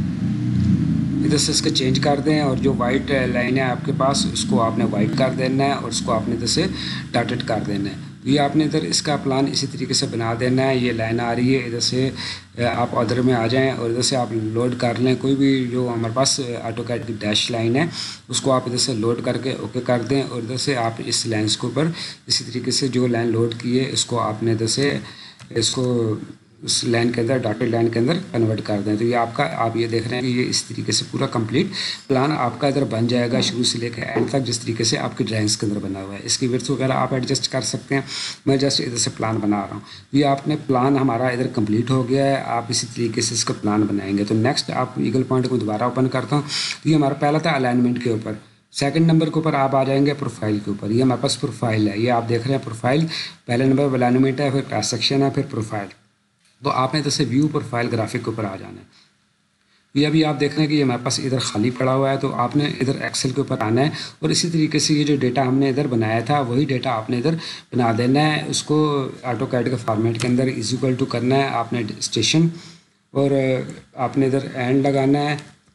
इधर से इसके चेंज कर दें, और जो वाइट लाइन है आपके पास उसको आपने वाइट कर देना है, और उसको आपने इधर से डॉटेड कर देना है। तो ये आपने इधर इसका प्लान इसी तरीके से बना देना है। ये लाइन आ रही है, इधर से आप ऑर्डर में आ जाएं और इधर से आप लोड कर लें। कोई भी जो हमारे पास ऑटोकैड की डैश लाइन है उसको आप इधर से लोड करके ओके कर दें, और इधर से आप इस लाइन के ऊपर इसी तरीके से जो लाइन लोड की है इसको आपने इधर से इसको उस लाइन के अंदर डॉटेड लाइन के अंदर कन्वर्ट कर दें। तो ये आपका आप ये देख रहे हैं कि ये इस तरीके से पूरा कंप्लीट प्लान आपका इधर बन जाएगा शुरू से लेकर एंड तक, जिस तरीके से आपकी ड्राइंग्स के अंदर बना हुआ है। इसकी विड्थ वगैरह आप एडजस्ट कर सकते हैं, मैं जस्ट इधर से प्लान बना रहा हूँ। ये आपने प्लान हमारा इधर कंप्लीट हो गया है, आप इसी तरीके से इसका प्लान बनाएंगे। तो नेक्स्ट आप ईगल पॉइंट को दोबारा ओपन करता हूँ। तो ये हमारा पहला था अलाइनमेंट के ऊपर, सेकंड नंबर के ऊपर आप आ जाएंगे प्रोफाइल के ऊपर। ये हमारे पास प्रोफाइल है, ये आप देख रहे हैं प्रोफाइल, पहले नंबर पर अलाइनमेंट है, फिर क्रॉस सेक्शन है, फिर प्रोफाइल। तो आपने जैसे व्यू प्रोफाइल ग्राफिक के ऊपर आ जाना है। ये अभी आप देख रहे हैं कि ये हमारे पास इधर खाली पड़ा हुआ है, तो आपने इधर एक्सेल के ऊपर आना है, और इसी तरीके से ये जो डेटा हमने इधर बनाया था वही डेटा आपने इधर बना देना है। उसको ऑटोकैड के फॉर्मेट के अंदर इज इक्वल टू करना है आपने स्टेशन, और आपने इधर एंड लगाना है,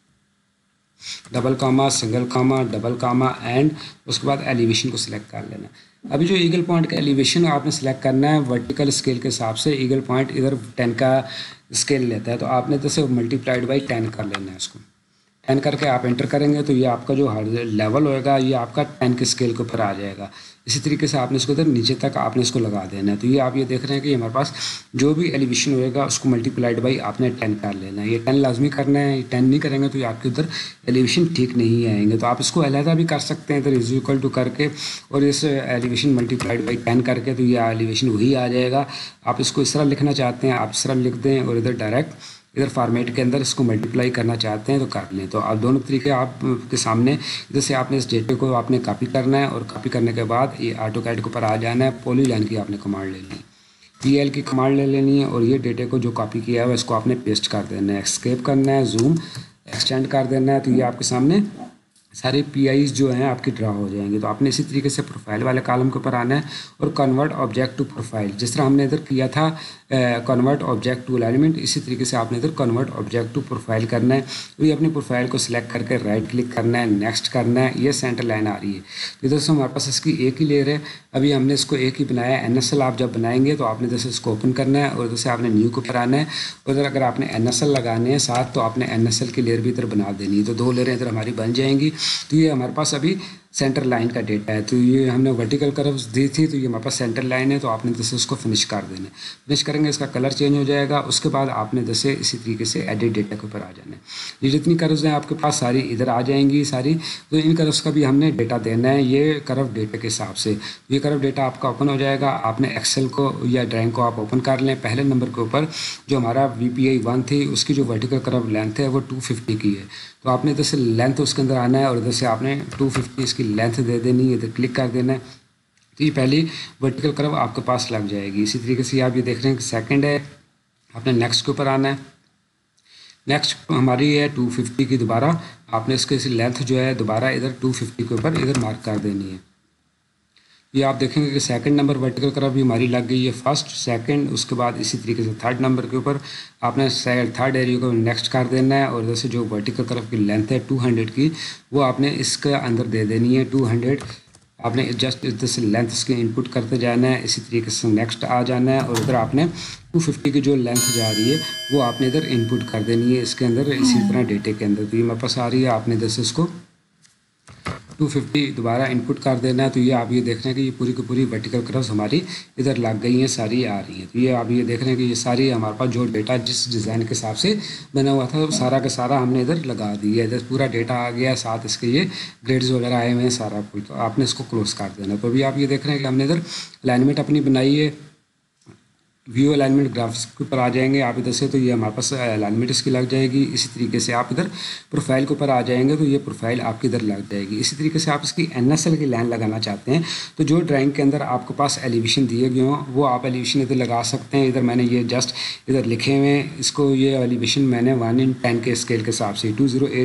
double comma, single comma, double comma, end. उसके बाद एलिवेशन को सिलेक्ट कर लेना है। अभी जो ईगल पॉइंट का एलिवेशन आपने सेलेक्ट करना है वर्टिकल स्केल के हिसाब से। ईगल पॉइंट इधर 10 का स्केल लेता है, तो आपने जैसे मल्टीप्लाइड बाई 10 कर लेना है। इसको 10 करके आप एंटर करेंगे तो ये आपका जो लेवल होएगा ये आपका 10 के स्केल के ऊपर आ जाएगा। इसी तरीके से आपने इसको इधर नीचे तक आपने इसको लगा देना है। तो ये आप ये देख रहे हैं कि हमारे पास जो भी एलिवेशन होएगा उसको मल्टीप्लाइड बाई आपने 10 कर लेना है। ये 10 लाजमी करना है, 10 नहीं करेंगे तो ये आपके उधर एलिवेशन ठीक नहीं आएंगे। तो आप इसको अलहदा भी कर सकते हैं इधर इज इक्वल टू करके, और इस एलिवेशन मल्टीप्लाइड बाई 10 करके, तो ये एलिवेशन वही आ जाएगा। आप इसको इस तरह लिखना चाहते हैं आप इस तरह लिख दें, और इधर डायरेक्ट इधर फॉर्मेट के अंदर इसको मल्टीप्लाई करना चाहते हैं तो कर लें। तो आप दोनों तरीके आपके सामने, इधर से आपने इस डेटे को आपने कॉपी करना है, और कॉपी करने के बाद ये ऑटोकैड के ऊपर आ जाना है। पॉलीलाइन की आपने कमांड ले ली, PL की कमांड ले लेनी है, और ये डेटे को जो कॉपी किया है इसको आपने पेस्ट कर देना है। एस्केप करना है, जूम एक्सटेंड कर देना है, तो ये आपके सामने सारे PIs जो हैं आपकी ड्रा हो जाएंगे। तो आपने इसी तरीके से प्रोफाइल वाले कॉलम के ऊपर आना है, और कन्वर्ट ऑब्जेक्ट टू प्रोफाइल, जिस तरह हमने इधर किया था कन्वर्ट ऑब्जेक्ट टू एलिमेंट, इसी तरीके से आपने इधर कन्वर्ट ऑब्जेक्ट टू प्रोफाइल करना है। तो ये अपनी प्रोफाइल को सिलेक्ट करके राइट क्लिक करना है, नेक्स्ट करना है। ये सेंटर लाइन आ रही है, तो इधर से हमारे पास इसकी एक ही लेयर है, अभी हमने इसको एक ही बनाया। NSL आप जब बनाएंगे तो आपने इधर से इसको ओपन करना है, और इधर से आपने न्यू के ऊपर आना है। उधर अगर आपने NSL लगाने हैं साथ तो आपने NSL की लेयर भी इधर बना देनी है, तो 2 लेयरें इधर हमारी बन जाएंगी। तो ये हमारे पास अभी सेंटर लाइन का डेटा है। तो ये हमने वर्टिकल कर्व्स दी थी, तो ये हमारे पास सेंटर लाइन है, तो आपने जैसे उसको फिनिश कर देना है। फिनिश करेंगे इसका कलर चेंज हो जाएगा। उसके बाद आपने जैसे इसी तरीके से एडिट डेटा के ऊपर आ जाना है। ये जितनी कर्व्स हैं आपके पास सारी इधर आ जाएंगी सारी, तो इन कर्व्स का भी हमने डेटा देना है ये कर्व डेटा के हिसाब से। ये कर्व डेटा आपका ओपन हो जाएगा। आपने एक्सेल को या ड्राइंग को आप ओपन कर लें। पहले नंबर के ऊपर जो हमारा VPI 1 थी उसकी जो वर्टिकल कर्व लेंथ है वो 250 की है, तो आपने इधर से लेंथ उसके अंदर आना है, और इधर से आपने 250 इसकी लेंथ दे देनी है, इधर क्लिक कर देना है। तो ये पहली वर्टिकल कर्व आपके पास लग जाएगी। इसी तरीके से आप ये देख रहे हैं कि सेकंड है, आपने नेक्स्ट के ऊपर आना है। नेक्स्ट हमारी है 250 की, दोबारा आपने इसके लेंथ जो है दोबारा इधर 250 के ऊपर इधर मार्क कर देनी है। ये आप देखेंगे कि सेकंड नंबर वर्टिकल कर्व भी हमारी लग गई है, फर्स्ट सेकंड, उसके बाद इसी तरीके से थर्ड नंबर के ऊपर आपने थर्ड एरिया को नेक्स्ट कर देना है, और जैसे जो वर्टिकल कर्व की लेंथ है 200 की वो आपने इसके अंदर दे देनी है 200। आपने जस्ट इधर से लेंथ इसके इनपुट करते जाना है, इसी तरीके से नेक्स्ट आ जाना है, और इधर आपने 250 की जो लेंथ जा रही है वो आपने इधर इनपुट कर देनी है इसके अंदर, इसी तरह डेटे के अंदर। तो ये मेरे पास आ रही है, आपने इधर से इसको 250 दोबारा इनपुट कर देना है। तो ये आप ये देख रहे हैं कि ये पूरी की पूरी वर्टिकल कर्व्स हमारी इधर लग गई हैं, सारी आ रही हैं। तो ये आप ये देख रहे हैं कि ये सारी हमारे पास जो डेटा जिस डिज़ाइन के हिसाब से बना हुआ था सारा का सारा हमने इधर लगा दिया है। इधर पूरा डेटा आ गया, साथ इसके ये ग्रेड्स वगैरह आए हुए हैं सारा कुछ। तो आपने इसको क्लोज कर देना। तो अभी आप ये देख रहे हैं कि हमने इधर अलाइनमेंट अपनी बनाई है। व्यू अलाइनमेंट ग्राफ्स के ऊपर आ जाएंगे आप इधर से, तो ये हमारे पास अलाइनमेंट इसकी लग जाएगी। इसी तरीके से आप इधर प्रोफाइल के ऊपर आ जाएंगे तो ये प्रोफाइल आपकी इधर लग जाएगी। इसी तरीके से आप इसकी NSL की लाइन लगाना चाहते हैं तो जो ड्राइंग के अंदर आपके पास एलिवेशन दिए गए हों वो आप एलिवेशन इधर लगा सकते हैं। इधर मैंने ये जस्ट इधर लिखे हुए हैं, इसको ये एलिवेशन मैंने 1:10 के स्केल के हिसाब से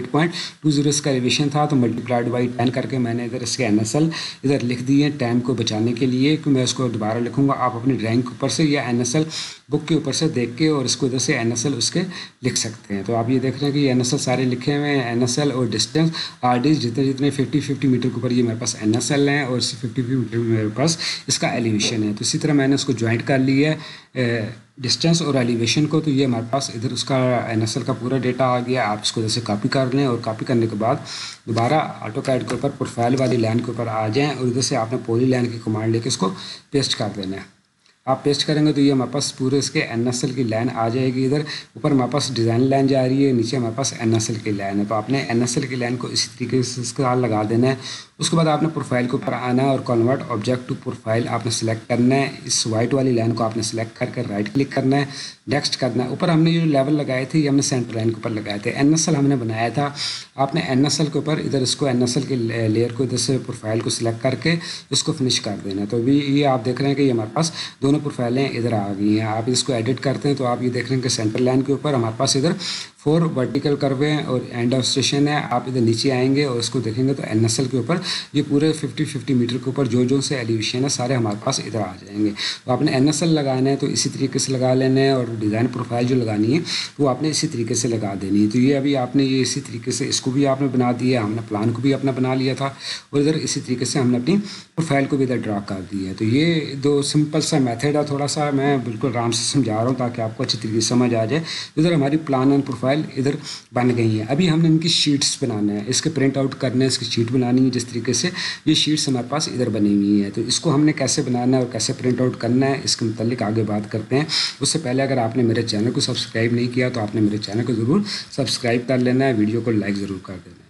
208.20 इसका एलिवेशन था, तो मल्टीप्लाइड बाई 10 करके मैंने इधर इसके NSL इधर लिख दिए टाइम को बचाने के लिए कि मैं उसको दोबारा लिखूँगा। आप अपनी ड्राइंग के ऊपर से या NSL बुक के ऊपर से देख के और इसको इधर से NSL उसके लिख सकते हैं। तो आप ये देख रहे हैं कि ये NSL सारे लिखे हुए हैं। NSL और डिस्टेंस RD जितने जितने 50 मीटर के ऊपर ये मेरे पास NSL हैं और 50 मीटर मेरे पास इसका एलिवेशन है। तो इसी तरह मैंने उसको ज्वाइंट कर लिया है डिस्टेंस और एलिवेशन को। तो ये हमारे पास इधर उसका NSL का पूरा डेटा आ गया। आप इसको जैसे कॉपी कर लें और कॉपी करने के बाद दोबारा AutoCAD के ऊपर प्रोफाइल वाली लाइन के ऊपर आ जाएँ और इधर से आपने पॉली लाइन की कमांड लेके इसको पेस्ट कर देना है। आप पेस्ट करेंगे तो ये हमारे पास पूरे इसके NSL की लाइन आ जाएगी। इधर ऊपर हमारे पास डिज़ाइन लाइन जा रही है, नीचे हमारे पास NSL की लाइन है। तो आपने NSL की लाइन को इसी तरीके से इसका लगा देना है। उसके बाद आपने प्रोफाइल के ऊपर आना है और कन्वर्ट ऑब्जेक्ट टू प्रोफाइल आपने सेलेक्ट करना है। इस वाइट वाली लाइन को आपने सेलेक्ट करके राइट क्लिक करना है, नेक्स्ट करना है। ऊपर हमने जो लेवल लगाए थे ये हमने सेंटर लाइन के ऊपर लगाए थे। NSL हमने बनाया था, आपने NSL के ऊपर इधर इसको NSL के लेयर को इधर से प्रोफाइल को सिलेक्ट करके इसको फिनिश कर देना। तो अभी ये आप देख रहे हैं कि ये हमारे पास दोनों प्रोफाइलें इधर आ गई हैं। आप इसको एडिट करते हैं तो आप ये देख रहे हैं कि सेंटर लाइन के ऊपर हमारे पास इधर 4 वर्टिकल कर्व हैं और एंड ऑफ स्टेशन है। आप इधर नीचे आएंगे और इसको देखेंगे तो NSL के ऊपर ये पूरे 50 मीटर के ऊपर जो से एलिवेशन है सारे हमारे पास इधर आ जाएंगे। तो आपने NSL लगाना है तो इसी तरीके से लगा लेना है और डिज़ाइन प्रोफाइल जो लगानी है वो आपने इसी तरीके से लगा देनी है। तो ये अभी आपने ये इसी तरीके से इसको भी आपने बना दिया, हमने प्लान को भी अपना बना लिया था और इधर इसी तरीके से हमने अपनी प्रोफाइल को भी इधर ड्रा कर दिया है। तो ये दो सिंपल सा मेथड है, थोड़ा सा मैं बिल्कुल आराम से समझा रहा हूँ ताकि आपको अच्छी तरीके से समझ आ जाए। इधर हमारी प्लान एंड प्रोफाइल इधर बन गई है। अभी हमने इनकी शीट्स बनाना है, इसके प्रिंट आउट करने हैं, इसकी शीट बनानी है। जिस तरीके से ये शीट्स हमारे पास इधर बनी हुई है तो इसको हमने कैसे बनाना है और कैसे प्रिंट आउट करना है इसके मुतालिक आगे बात करते हैं। उससे पहले अगर आपने मेरे चैनल को सब्सक्राइब नहीं किया तो आपने मेरे चैनल को ज़रूर सब्सक्राइब कर लेना है, वीडियो को लाइक ज़रूर कर देना है।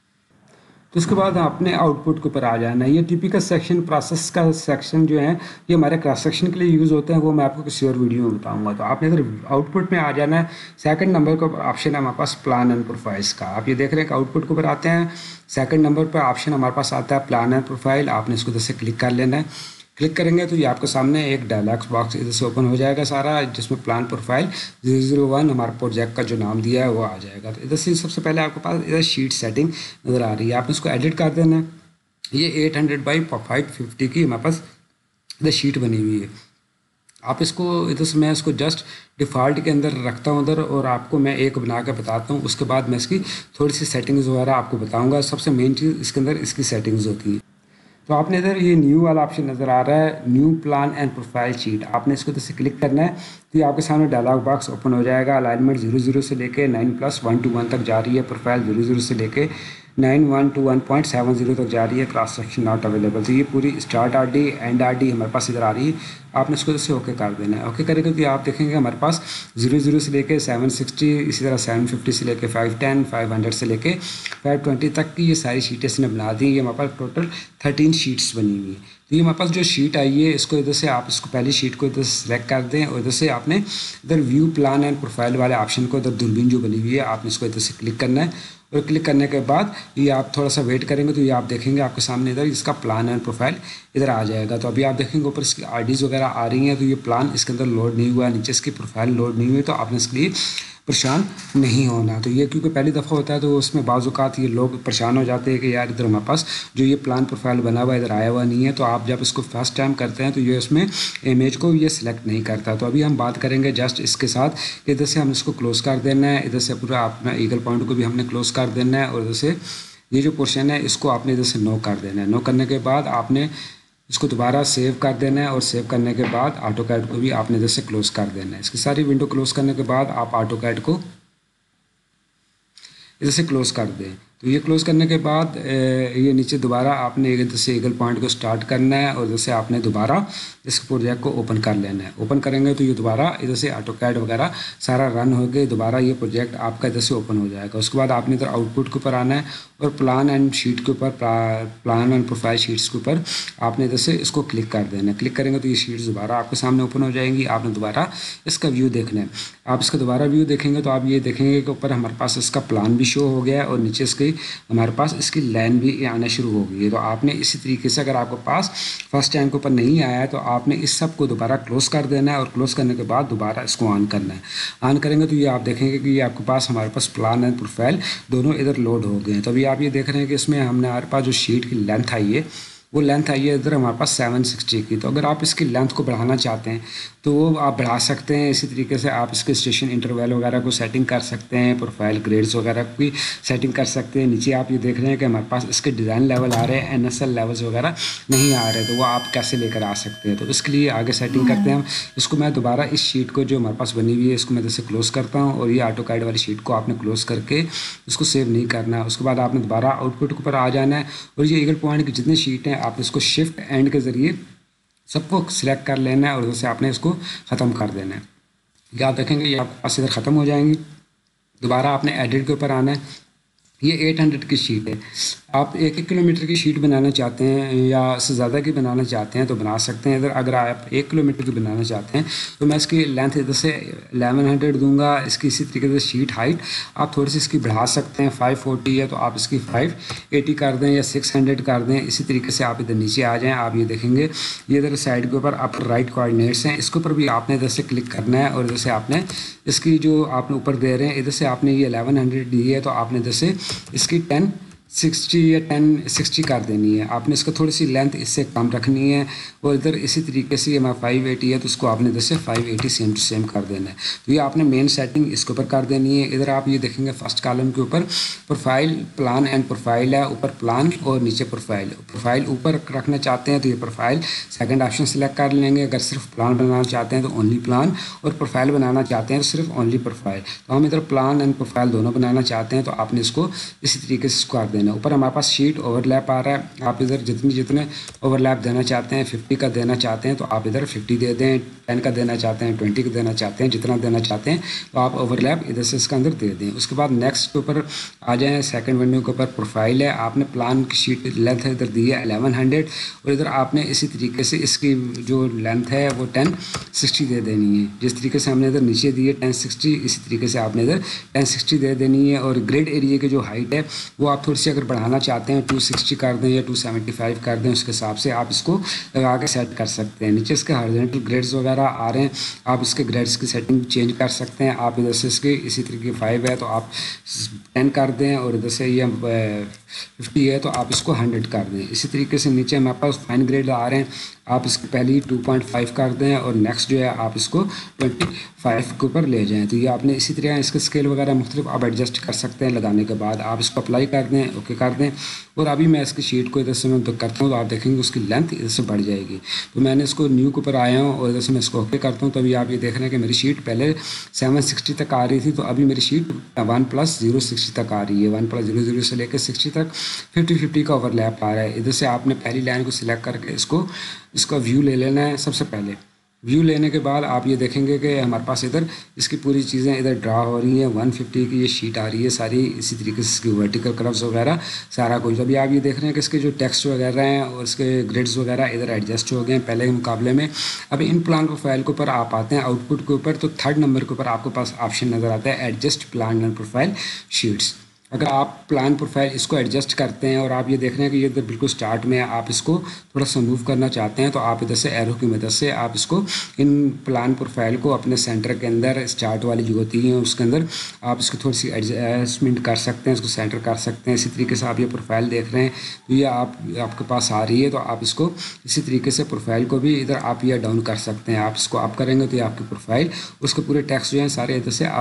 तो उसके बाद आपने आउटपुट के ऊपर आ जाना है। ये टिपिकल सेक्शन प्रोसेस का सेक्शन जो है ये हमारे क्रॉस सेक्शन के लिए यूज़ होते हैं, वो मैं आपको किसी और वीडियो में बताऊंगा। तो आपने इधर आउटपुट में आ जाना है। सेकंड नंबर का ऑप्शन है हमारे पास प्लान एंड प्रोफाइल्स का। आप ये देख रहे हैं कि आउटपुट के ऊपर आते हैं, सेकंड नंबर पर ऑप्शन हमारे पास आता है प्लान एंड प्रोफाइल। आपने इसको इधर से क्लिक कर लेना है। क्लिक करेंगे तो ये आपके सामने एक डायलॉग बॉक्स इधर से ओपन हो जाएगा सारा, जिसमें प्लान प्रोफाइल 001 हमारा प्रोजेक्ट का जो नाम दिया है वो आ जाएगा। तो इधर से सबसे पहले आपके पास इधर शीट सेटिंग नज़र आ रही है, आपने इसको एडिट कर देना है। ये 800 बाई 550 की हमारे पास इधर शीट बनी हुई है। आप इसको इधर से मैं इसको जस्ट डिफ़ॉल्ट के अंदर रखता हूँ उधर, और आपको मैं एक बना के बताता हूँ। उसके बाद मैं इसकी थोड़ी सी सेटिंग्स वगैरह आपको बताऊँगा। सबसे मेन चीज़ इसके अंदर इसकी सेटिंग्स होती है। तो आपने इधर ये न्यू वाला ऑप्शन नज़र आ रहा है, new plan and profile sheet. आपने इसको इधर से क्लिक करना है तो ये आपके सामने डायलॉग बॉक्स ओपन हो जाएगा। अलाइनमेंट 00 से लेके 9+1 तक जा रही है। प्रोफाइल 00 से लेके 91 to 1.70 तक जा रही है। Cross section not available. तो ये पूरी स्टार्ट RD एंड RD हमारे पास इधर आ रही है। आपने इसको जैसे ओके कर देना है। ओके करेंगे तो आप देखेंगे हमारे पास 00 से लेके 760, इसी तरह 750 से लेके 510, 500 से लेके 520 तक की ये सारी शीटें इसने बना दी। ये हमारे पास टोटल 13 शीट्स बनी हुई है। तो ये हमारे पास जो शीट आई है इसको इधर से आप इसको पहली शीट को इधर से सेलेक्ट कर दें और इधर से आपने इधर व्यू प्लान एंड प्रोफाइल वाले ऑप्शन को इधर दूरबीन जो बनी हुई है आपने इसको इधर से क्लिक करना है। और क्लिक करने के बाद ये आप थोड़ा सा वेट करेंगे तो ये आप देखेंगे आपके सामने इधर इसका प्लान एंड प्रोफाइल इधर आ जाएगा। तो अभी आप देखेंगे ऊपर इसकी RDs वगैरह आ रही हैं। तो ये प्लान इसके अंदर लोड नहीं हुआ, नीचे इसकी प्रोफाइल लोड नहीं हुई। तो आपने इसके लिए परेशान नहीं होना। तो ये क्योंकि पहली दफ़ा होता है तो उसमें बाज़-औक़ात ये लोग परेशान हो जाते हैं कि यार इधर हमारे पास जो ये प्लान प्रोफाइल बना हुआ इधर आया हुआ नहीं है। तो आप जब इसको फर्स्ट टाइम करते हैं तो ये उसमें इमेज को ये सिलेक्ट नहीं करता। तो अभी हम बात करेंगे जस्ट इसके साथ कि इधर से हम इसको क्लोज़ कर देना है। इधर से पूरा अपना ईगल पॉइंट को भी हमने क्लोज़ कर देना है और इधर से ये जो पोर्शन है इसको आपने इधर से नो कर देना है। नो करने के बाद आपने इसको दोबारा सेव कर देना है और सेव करने के बाद AutoCAD को भी आपने इधर से क्लोज़ कर देना है। इसकी सारी विंडो क्लोज़ करने के बाद आप AutoCAD को इधर से क्लोज़ कर दें। تو یہ کلوز کرنے کے بعد یہ نیچے دوبارہ آپ نے ادھر سے ایگل پوائنٹ کو سٹارٹ کرنا ہے اور ادھر سے آپ نے دوبارہ اس پروجیکٹ کو اوپن کر لینا ہے. اوپن کریں گے تو یہ دوبارہ ادھر سے آٹو کیڈ وغیرہ سارا رن ہو کے دوبارہ یہ پروجیکٹ آپ کا ادھر سے اوپن ہو جائے گا. اس کے بعد آپ نے ادھر آؤٹ پٹ کے اوپر آنا ہے اور پلان اینڈ شیٹ کے اوپر پلان اینڈ پروفائل شیٹس کے اوپر آپ نے ادھر سے اس کو کلک کر دینا ہے. کلک کریں گے تو یہ شیٹس دوبارہ آپ کے سامنے اوپن ہو جائیں گی. آپ نے دوبارہ اس کا ویو دیکھنا ہے. آپ اس کا دوبارہ ویو دیکھیں گے تو آپ یہ دیکھیں گے کہ اوپر ہمارے پاس اس کا پلان بھی شو ہو گیا ہے اور نیچے اس کی ہمارے پاس اس کی لائن بھی آنا شروع ہو گئی ہے. تو آپ نے اسی طریقے سے اگر آپ کے پاس فرسٹ ٹائم کے اوپر نہیں آیا ہے تو آپ نے اس سب کو دوبارہ کلوز کر دینا ہے اور کلوز کرنے کے بعد دوبارہ اس کو آن کرنا ہے. آن کریں گے تو یہ آپ دیکھیں گے کہ یہ آپ کے پاس ہمارے پاس پلان اینڈ پروفائل دونوں ادھر لوڈ ہو گئے ہیں. تو ابھی آپ یہ دیکھ رہے ہیں کہ اس میں ہم نے ہمارے پاس جو شیٹ کی لینتھ آئی ہے وہ لینتھ آئی ہے ادھر ہمارے پاس 760 کی. تو اگر آپ اس کی لینتھ کو بڑھانا چاہتے ہیں تو وہ آپ بڑھا سکتے ہیں. اسی طریقے سے آپ اس کے اسٹیشن انٹرویل وغیرہ کو سیٹنگ کر سکتے ہیں, پروفائل گریڈز وغیرہ کی سیٹنگ کر سکتے ہیں. نیچے آپ یہ دیکھ رہے ہیں کہ ہمارے پاس اس کے ڈیزائن لیول آ رہے ہیں, NSL لیولز وغیرہ نہیں آ رہے, تو وہ آپ کیسے لے کر آ سکتے ہیں. تو اس کے لیے آگے سیٹنگ کرتے ہیں ہم. اس کو میں دوبارہ اس شیٹ کو جو ہمارے پاس بنی ہوئی ہے اس کو میں جیسے کلوز کرتا ہوں اور یہ آٹو کیڈ والی شیٹ کو آپ نے کلوز کر کے اس کو سیو نہیں کرنا ہے. اس کے بعد آپ نے دوبارہ آؤٹ پٹ کے اوپر آ جانا ہے اور یہ ایگل پوائنٹ کی جتنی شیٹ ہیں آپ اس کو شفٹ اینڈ کے ذریعے سب کو سلیکٹ کر لینا ہے اور ادھر سے آپ نے اس کو ختم کر دینا ہے. یہ آپ دیکھیں گے یہ آپ کے پاس ادھر ختم ہو جائیں گی. دوبارہ آپ نے ایڈٹ کے اوپر آنا ہے. یہ 800 کی شیٹ ہے. آپ 1 کلومیٹر کی شیٹ بنانا چاہتے ہیں یا اس سے زیادہ کی بنانا چاہتے ہیں تو بنا سکتے ہیں. اگر آپ 1 کلومیٹر کی بنانا چاہتے ہیں تو میں اس کی لینتھ ادھر سے 1100 دوں گا. اس کی اسی طریقے سے شیٹ ہائٹ آپ تھوڑی سی اس کی بڑھا سکتے ہیں. 540 ہے تو آپ اس کی 580 کر دیں یا 600 کر دیں. اسی طریقے سے آپ ادھر نیچے آ جائیں. آپ یہ دیکھیں گے یہ ادھر سائڈ کے اوپر اپر رائٹ کوآرڈینیٹس ہیں, اس کے اوپر بھی آپ نے ادھر سے کلک کرنا ہے اور ادھر سے آپ نے اس کی جو آپ نے اوپر دے رہے ہیں ادھر سے آپ نے یہ 1100 دی ہے تو آپ نے ادھر سے اس کی 1060 یا 1060 کر دینی ہے. آپ نے اس کو تھوڑی سی لینتھ اس سے کم رکھنی ہے اور ادھر اسی طریقے سے یہ 580 ہے تو اس کو آپ نے ادھر سے 580 سیم ٹو سیم کر دینا ہے. تو یہ آپ نے مین سیٹنگ اس کے اوپر کر دینی ہے. ادھر آپ یہ دیکھیں گے فرسٹ کالم کے اوپر پروفائل پلان اینڈ پروفائل ہے, اوپر پلان اور نیچے پروفائل. پروفائل اوپر رکھنا چاہتے ہیں تو یہ پروفائل سیکنڈ آپشن سلیکٹ کر لیں گے. اگر صرف پلان بنانا چاہتے ہیں تو اونلی پلان اور پروفائل بنانا چاہتے ہیں تو صرف اونلی پروفائل. تو ہم ادھر پلان اینڈ پروفائل دونوں بنانا چاہتے ہیں تو آپ نے اس کو اسی طریقے سے کر دینا. اوپر ہمارے پاس شیٹ اوور لیپ آ رہا ہے. آپ ادھر جتنے اوور لیپ دینا چاہتے ہیں 50 کا دینا چاہتے ہیں تو آپ ادھر 50 دے دیں, 10 کا دینا چاہتے ہیں 20 کا دینا چاہتے ہیں, جتنا دینا چاہتے ہیں تو آپ اوور لیپ ادھر سے اس کے اندر دے دیں. اس کے بعد نیکسٹ کے اوپر آ جائیں. سیکنڈ ونڈو کے اوپر پروفائل ہے. آپ نے پلان کی شیٹ لینتھ ادھر دی ہے 1100 اور ادھر آپ نے اسی طریقے سے اس کی جو لینتھ ہے وہ 1060 دے دینی ہے. جس طریقے سے ہم نے ادھر نیچے دی ہے 1060 اسی طریقے سے آپ نے ادھر 1060 دے دینی ہے. اور گریڈ ایریا کی جو ہائٹ ہے وہ آپ تھوڑی سی اگر بڑھانا چاہتے ہیں 260 کر دیں یا 275 کر دیں, اس کے حساب سے آپ اس کو لگا کے سیٹ کر سکتے ہیں. نیچے اس کے ہارزنٹل گریڈز وغیرہ آ رہے ہیں, آپ اس کے گریڈز کی سیٹنگ چینج کر سکتے ہیں. آپ ادھر سے اس کے اسی طریقے 5 ہے تو آپ 10 کر دیں اور ادھر سے یہ 50 ہے تو آپ اس کو 100 کر دیں. اسی طریقے سے نیچے ہمارے پاس فائن گریڈ آ رہے ہیں, آپ اس کی پہلی 2.5 کر دیں اور نیکسٹ جو ہے آپ اس کو 25 کے اوپر لے جائیں. تو یہ آپ نے اسی طرح اس کے اسکیل وغیرہ مختلف آپ ایڈجسٹ کر سکتے ہیں. لگانے کے بعد آپ اس کو اپلائی کر دیں, اوکے کر دیں. اور ابھی میں اس کی شیٹ کو ادھر سے میں کرتا ہوں تو آپ دیکھیں گے اس کی لینتھ ادھر سے بڑھ جائے گی. تو میں نے اس کو نیو کے اوپر آیا ہوں اور ادھر سے میں اس کو اوکے کرتا ہوں. تو ابھی آپ یہ دیکھ رہے ہیں کہ میری شیٹ پہلے 760 تک آ رہی تھی تو ابھی میری شیٹ 1+060 تک آ رہی ہے. 1+00 سے لے کے 60 تک 50-50 کا اوور لیپ آ رہا ہے. ادھر سے آپ نے پہلی لائن کو سلیکٹ کر کے اس کا ویو لے لینا ہے. سب سے پہلے ویو لینے کے بعد آپ یہ دیکھیں گے کہ ہمارے پاس ادھر اس کی پوری چیزیں ادھر ڈرا ہو رہی ہیں. 150 کی یہ شیٹ آ رہی ہے ساری. اسی طریقے سے اس کی ورٹیکل کروز وغیرہ سارا کچھ. ابھی آپ یہ دیکھ رہے ہیں کہ اس کے جو ٹیکسٹ وغیرہ ہیں اور اس کے گریڈز وغیرہ ادھر ایڈجسٹ ہو گئے ہیں پہلے کے مقابلے میں. ابھی ان پلان پروفائل کے اوپر آپ آتے ہیں آؤٹ پٹ کے اوپر تو 3rd نمبر کے اوپر آپ کے پاس آپشن نظر آتا ہے adjust plan and profile sheets. اگر آپ پلان پروفائل اس کو ایڈجسٹ کرتے ہیں اور آپ یہ دیکھ رہے ہیں کہ یہ ادھر بالکل سٹارٹ میں آپ اس کو تھوڑا سا موو کرنا چاہتے ہیں تو آپ ادھر سے ایرو کی مدد سے آپ اس کو ان پلان پروفائل کو اپنے سینٹر کے اندر اسٹارٹ والی جو ہوتی ہیں اس کے اندر آپ اس کو تھوڑی سی ایڈجسٹمنٹ کر سکتے ہیں, اس کو سینٹر کر سکتے ہیں. اسی طریقے سے آپ یہ پروفائل دیکھ رہے ہیں تو یہ آپ کے پاس آ رہی ہے تو آپ اس کو اسی طریقے سے پروفائل کو بھی ادھر آپ یہ ڈاؤن کر سکتے ہیں. آپ اس کو اپ کریں گے تو یہ آپ کی پروفائل اس کے پورے ٹیکسٹ جو ہیں سارے ادھر سے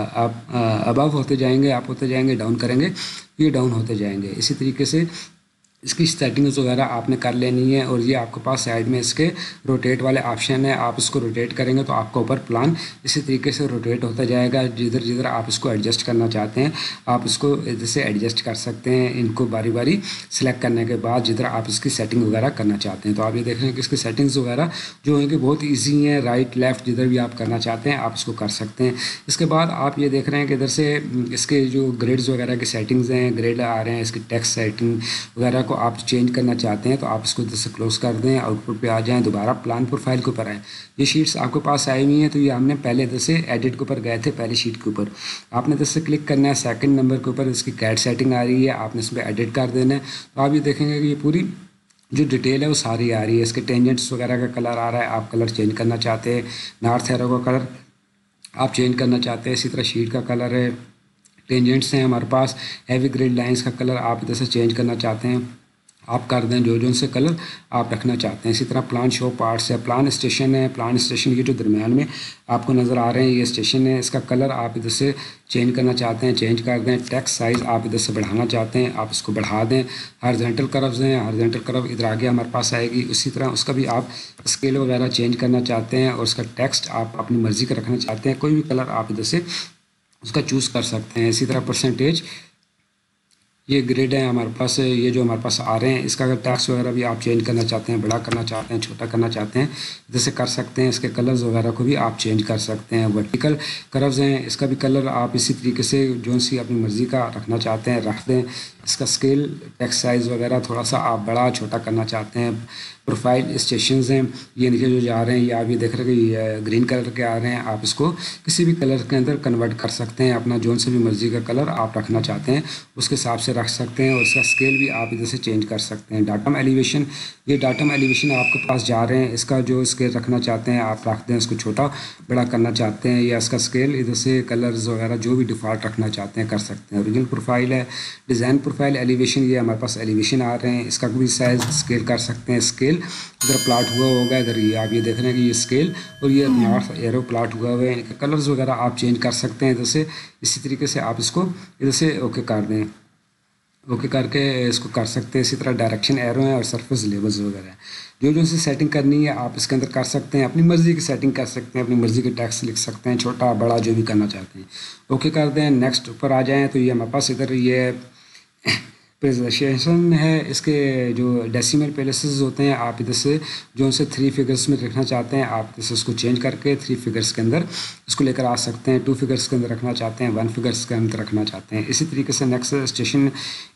ابو ہوتے جائیں گے, آپ ہوتے جائیں گے, ڈاؤن کریں گے یہ ڈاؤن ہوتے جائیں گے. اسی طریقے سے इसकी सेटिंग्स वगैरह आपने कर लेनी है। और ये आपके पास साइड में इसके रोटेट वाले ऑप्शन है, आप इसको रोटेट करेंगे तो आपका ऊपर प्लान इसी तरीके से रोटेट होता जाएगा। जिधर जिधर आप इसको एडजस्ट करना चाहते हैं आप इसको जैसे एडजस्ट कर सकते हैं, इनको बारी बारी सेलेक्ट करने के बाद जिधर आप इसकी सेटिंग वगैरह करना चाहते हैं। तो आप ये देख रहे हैं कि इसकी सेटिंग्स वगैरह जो होंगे बहुत ईजी हैं, राइट लेफ़्ट जिधर भी आप करना चाहते हैं आप इसको कर सकते हैं। इसके बाद आप ये देख रहे हैं कि इधर से इसके जो ग्रेड्स वगैरह की सेटिंग्स हैं, ग्रेड आ रहे हैं, इसकी टेक्स्ट सेटिंग वगैरह को आप चेंज करना चाहते हैं तो आप इसको जैसे क्लोज कर दें, आउटपुट पे आ जाएं, दोबारा प्लान प्रोफाइल के ऊपर आएँ। ये शीट्स आपके पास आई हुई हैं, तो ये हमने पहले जैसे एडिट के ऊपर गए थे, पहली शीट के ऊपर आपने जैसे क्लिक करना है, सेकंड नंबर के ऊपर इसकी कैट सेटिंग आ रही है, आपने इसमें एडिट कर देना है। तो आप ये देखेंगे कि ये पूरी जो डिटेल है वो सारी आ रही है। इसके टेंजेंट्स वगैरह का कलर आ रहा है, आप कलर चेंज करना चाहते हैं, नॉर्थ एरो का कलर आप चेंज करना चाहते हैं, इसी तरह शीट का कलर है, टेंजेंट्स हैं हमारे पास, हैवी ग्रिड लाइंस का कलर आप इधर से चेंज करना चाहते हैं आप कर दें, जो से कलर आप रखना चाहते हैं। इसी तरह प्लान शो पार्ट्स है, प्लान स्टेशन है, प्लान स्टेशन के जो दरमियान में आपको नज़र आ रहे हैं ये स्टेशन है, इसका कलर आप इधर से चेंज करना चाहते हैं चेंज कर दें। टेक्स्ट साइज़ आप इधर से बढ़ाना चाहते हैं आप इसको बढ़ा दें। हॉरिजॉन्टल कर्व्स हैं, हॉरिजॉन्टल कर्व इधर आगे हमारे पास आएगी। उसी तरह उसका भी आप स्केल वगैरह चेंज करना चाहते हैं और उसका टेक्स्ट आप अपनी मर्ज़ी का रखना चाहते हैं, कोई भी कलर आप इधर से उसका चूज़ कर सकते हैं। इसी तरह परसेंटेज ये ग्रेड है हमारे पास, ये जो हमारे पास आ रहे हैं इसका अगर टैक्स वगैरह भी आप चेंज करना चाहते हैं, बड़ा करना चाहते हैं, छोटा करना चाहते हैं, जैसे कर सकते हैं। इसके कलर्स वगैरह को भी आप चेंज कर सकते हैं। वर्टिकल कर्व्स हैं, इसका भी कलर आप इसी तरीके से जो सी अपनी मर्ज़ी का रखना चाहते हैं रख दें। इसका स्केल टेक्स्ट साइज़ वगैरह थोड़ा सा आप बड़ा छोटा करना चाहते हैं। प्रोफाइल स्टेशंस हैं, ये नीचे जो जा रहे हैं ये आप ये देख रहे हैं कि ये ग्रीन कलर के आ रहे हैं, आप इसको किसी भी कलर के अंदर कन्वर्ट कर सकते हैं। अपना जो से भी मर्ज़ी का कलर आप रखना चाहते हैं उसके हिसाब से रख सकते हैं और इसका स्केल भी आप इधर से चेंज कर सकते हैं। डाटम एलिवेशन, ये डाटम एलिवेशन आपके पास जा रहे हैं, इसका जो स्केल रखना चाहते हैं आप रख दें, इसको छोटा बड़ा करना चाहते हैं या इसका स्केल इधर से कलर्स वगैरह जो भी डिफ़ॉल्ट रखना चाहते हैं कर सकते हैं। ओरिजिनल प्रोफाइल है, डिज़ाइन प्रोफाइल एलिवेशन, ये हमारे पास एलिवेशन आ रहे हैं, इसका भी साइज़ स्केल कर सकते हैं। स्केल इधर प्लाट हुआ होगा, इधर ये आप ये देख रहे हैं कि ये स्केल और ये नॉर्थ एरो प्लाट हुआ हुआ है, इनके कलर्स वगैरह आप चेंज कर सकते हैं इधर से। इसी तरीके से आप इसको इधर से ओके कर दें, ओके करके इसको कर सकते हैं। इसी तरह डायरेक्शन एरो है और सरफेस लेवल्स वगैरह जो से सेटिंग करनी है आप इसके अंदर कर सकते हैं, अपनी मर्ज़ी की सेटिंग कर सकते हैं, अपनी मर्ज़ी के टेक्स्ट लिख सकते हैं, छोटा बड़ा जो भी करना चाहते हैं ओके कर दें। नेक्स्ट ऊपर आ जाएँ तो ये हमारे पास इधर ये प्रेजेंटेशन है, इसके जो डेसिमल प्लेसेस होते हैं आप इधर से जो से 3 फिगर्स में रखना चाहते हैं आप इधर से उसको चेंज करके 3 फिगर्स के अंदर इसको लेकर आ सकते हैं। 2 फिगर्स के अंदर रखना चाहते हैं, 1 फिगर्स के अंदर रखना चाहते हैं। इसी तरीके से नेक्स्ट स्टेशन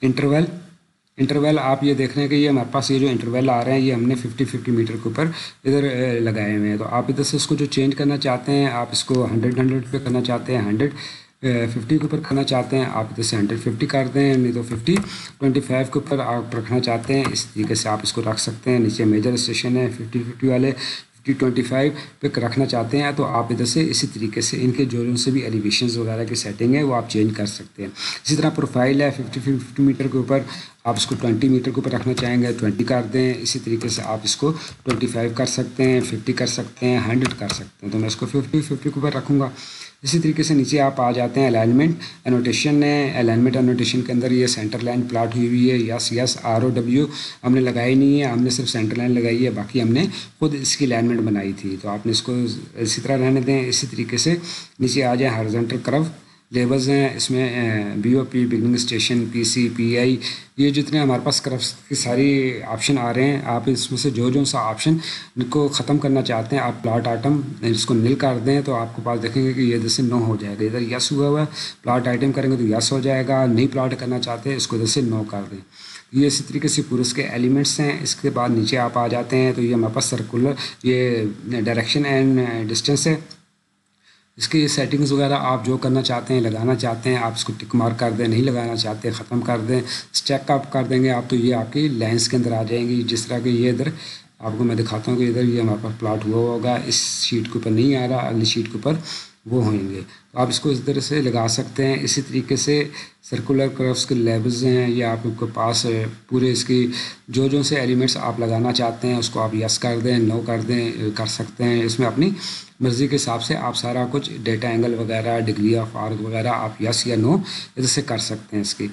इंटरवल आप ये देख रहे हैं कि ये हमारे पास ये जो इंटरवल आ रहे हैं ये हमने 50-50 मीटर के ऊपर इधर लगाए हुए हैं। तो आप इधर से इसको जो चेंज करना चाहते हैं आप इसको 100 पे करना चाहते हैं, 150 के ऊपर करना चाहते हैं आप इधर से 150 कर दें, नहीं तो 50-25 के ऊपर आप रखना चाहते हैं इस तरीके से आप इसको रख सकते हैं। नीचे मेजर स्टेशन है 50-50 वाले, 50-25 पे रखना चाहते हैं तो आप इधर से इसी तरीके से इनके जो से भी एलिवेशंस वगैरह की सेटिंग है वो आप चेंज कर सकते हैं। इसी तरह प्रोफाइल है 50-50 मीटर के ऊपर, आप इसको 20 मीटर के ऊपर रखना चाहेंगे 20 कर दें। इसी तरीके से आप इसको 25 कर सकते हैं, 50 कर सकते हैं, 100 कर सकते हैं। तो मैं इसको 50-50 के ऊपर रखूँगा। इसी तरीके से नीचे आप आ जाते हैं अलाइनमेंट एनोटेशन है, अलाइनमेंट एनोटेशन के अंदर ये सेंटर लाइन प्लाट हुई हुई है, यस ROW हमने लगाई नहीं है, हमने सिर्फ सेंटर लाइन लगाई है, बाकी हमने खुद इसकी अलाइनमेंट बनाई थी। तो आपने इसको इसी तरह रहने दें। इसी तरीके से नीचे आ जाए हॉरिजॉन्टल कर्व लेवल्स हैं, इसमें BOP beginning station, PC PI ये जितने हमारे पास कर्व्स की सारी ऑप्शन आ रहे हैं आप इसमें से जो सा ऑप्शन को ख़त्म करना चाहते हैं आप प्लाट आइटम इसको नील कर दें तो आपके पास देखेंगे कि ये जैसे नो हो जाएगा। इधर यस हुआ हुआ है, प्लाट आइटम करेंगे तो यस हो जाएगा, नहीं प्लाट करना चाहते हैं इसको जैसे नो कर दें। ये इसी तरीके से पूरे इसके एलिमेंट्स हैं। इसके बाद नीचे आप आ जाते हैं तो ये हमारे पास सर्कुलर ये डायरेक्शन एंड डिस्टेंस है, इसकी सेटिंग्स वगैरह आप जो करना चाहते हैं लगाना चाहते हैं आप इसको टिक मार्क कर दें, नहीं लगाना चाहते ख़त्म कर दें, स्टैक आप कर देंगे आप तो ये आपकी लाइंस के अंदर आ जाएंगी। जिस तरह के ये इधर आपको मैं दिखाता हूँ कि इधर ये हमारे पास प्लॉट हुआ होगा, इस शीट के ऊपर नहीं आ रहा, अगली शीट के ऊपर वो होंगे तो आप इसको इस तरह से लगा सकते हैं। इसी तरीके से सर्कुलर कर्व्स के लेवल्स हैं, ये आपके पास पूरे इसकी जो से एलिमेंट्स आप लगाना चाहते हैं उसको आप यस कर दें, नो कर दें, कर सकते हैं। इसमें अपनी मर्ज़ी के हिसाब से आप सारा कुछ डेटा एंगल वगैरह, डिग्री ऑफ आर्क वगैरह आप यस या नो इधर से कर सकते हैं इसकी।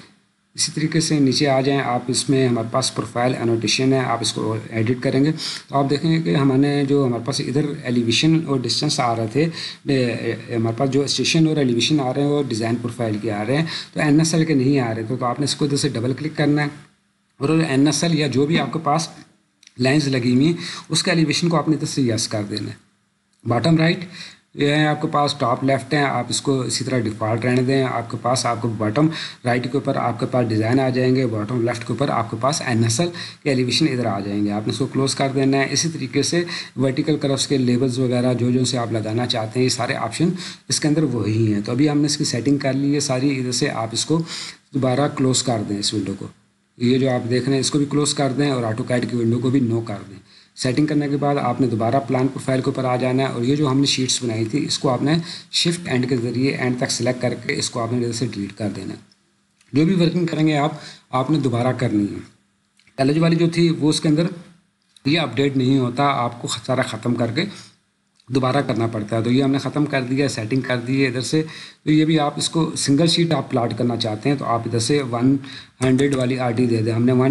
इसी तरीके से नीचे आ जाएं आप, इसमें हमारे पास प्रोफाइल एनोटेशन है, आप इसको एडिट करेंगे तो आप देखेंगे कि हमारे पास इधर एलिवेशन और डिस्टेंस आ रहे थे, हमारे पास जो स्टेशन और एलिवेशन आ रहे हैं वो डिज़ाइन प्रोफाइल के आ रहे हैं, तो NSL के नहीं आ रहे थे। तो आपने इसको इधर से डबल क्लिक करना है और NSL या जो भी आपके पास लाइन्स लगी हुई उसका एलिवेशन को आपने इधर से यस कर देना है। बॉटम राइट ये है आपके पास, टॉप लेफ्ट है, आप इसको इसी तरह डिफ़ॉल्ट रहने दें। आपको बॉटम राइट के ऊपर आपके पास डिज़ाइन आ जाएंगे, बॉटम लेफ्ट के ऊपर आपके पास NSL के एलिवेशन इधर आ जाएंगे। आपने इसको क्लोज़ कर देना है। इसी तरीके से वर्टिकल कर्व्स के लेबल्स वगैरह जो से आप लगाना चाहते हैं, ये सारे ऑप्शन इसके अंदर वही हैं। तो अभी हमने इसकी सेटिंग कर ली है सारी, इधर से आप इसको दोबारा क्लोज़ कर दें इस विंडो को। ये जो आप देख रहे हैं इसको भी क्लोज़ कर दें और AutoCAD की विंडो को भी नो कर दें। सेटिंग करने के बाद आपने दोबारा प्लान प्रोफाइल के ऊपर आ जाना है और ये जो हमने शीट्स बनाई थी इसको आपने शिफ्ट एंड के ज़रिए एंड तक सेलेक्ट करके इसको आपने इधर से डिलीट कर देना है। जो भी वर्किंग करेंगे आपने दोबारा करनी है। पहले जो वाली जो थी वो उसके अंदर ये अपडेट नहीं होता, आपको सारा ख़त्म करके दोबारा करना पड़ता है। तो ये हमने ख़त्म कर दिया, सेटिंग कर दी है इधर से। तो ये भी आप इसको सिंगल शीट आप प्लाट करना चाहते हैं तो आप इधर से 100 वाली RT दे दें। हमने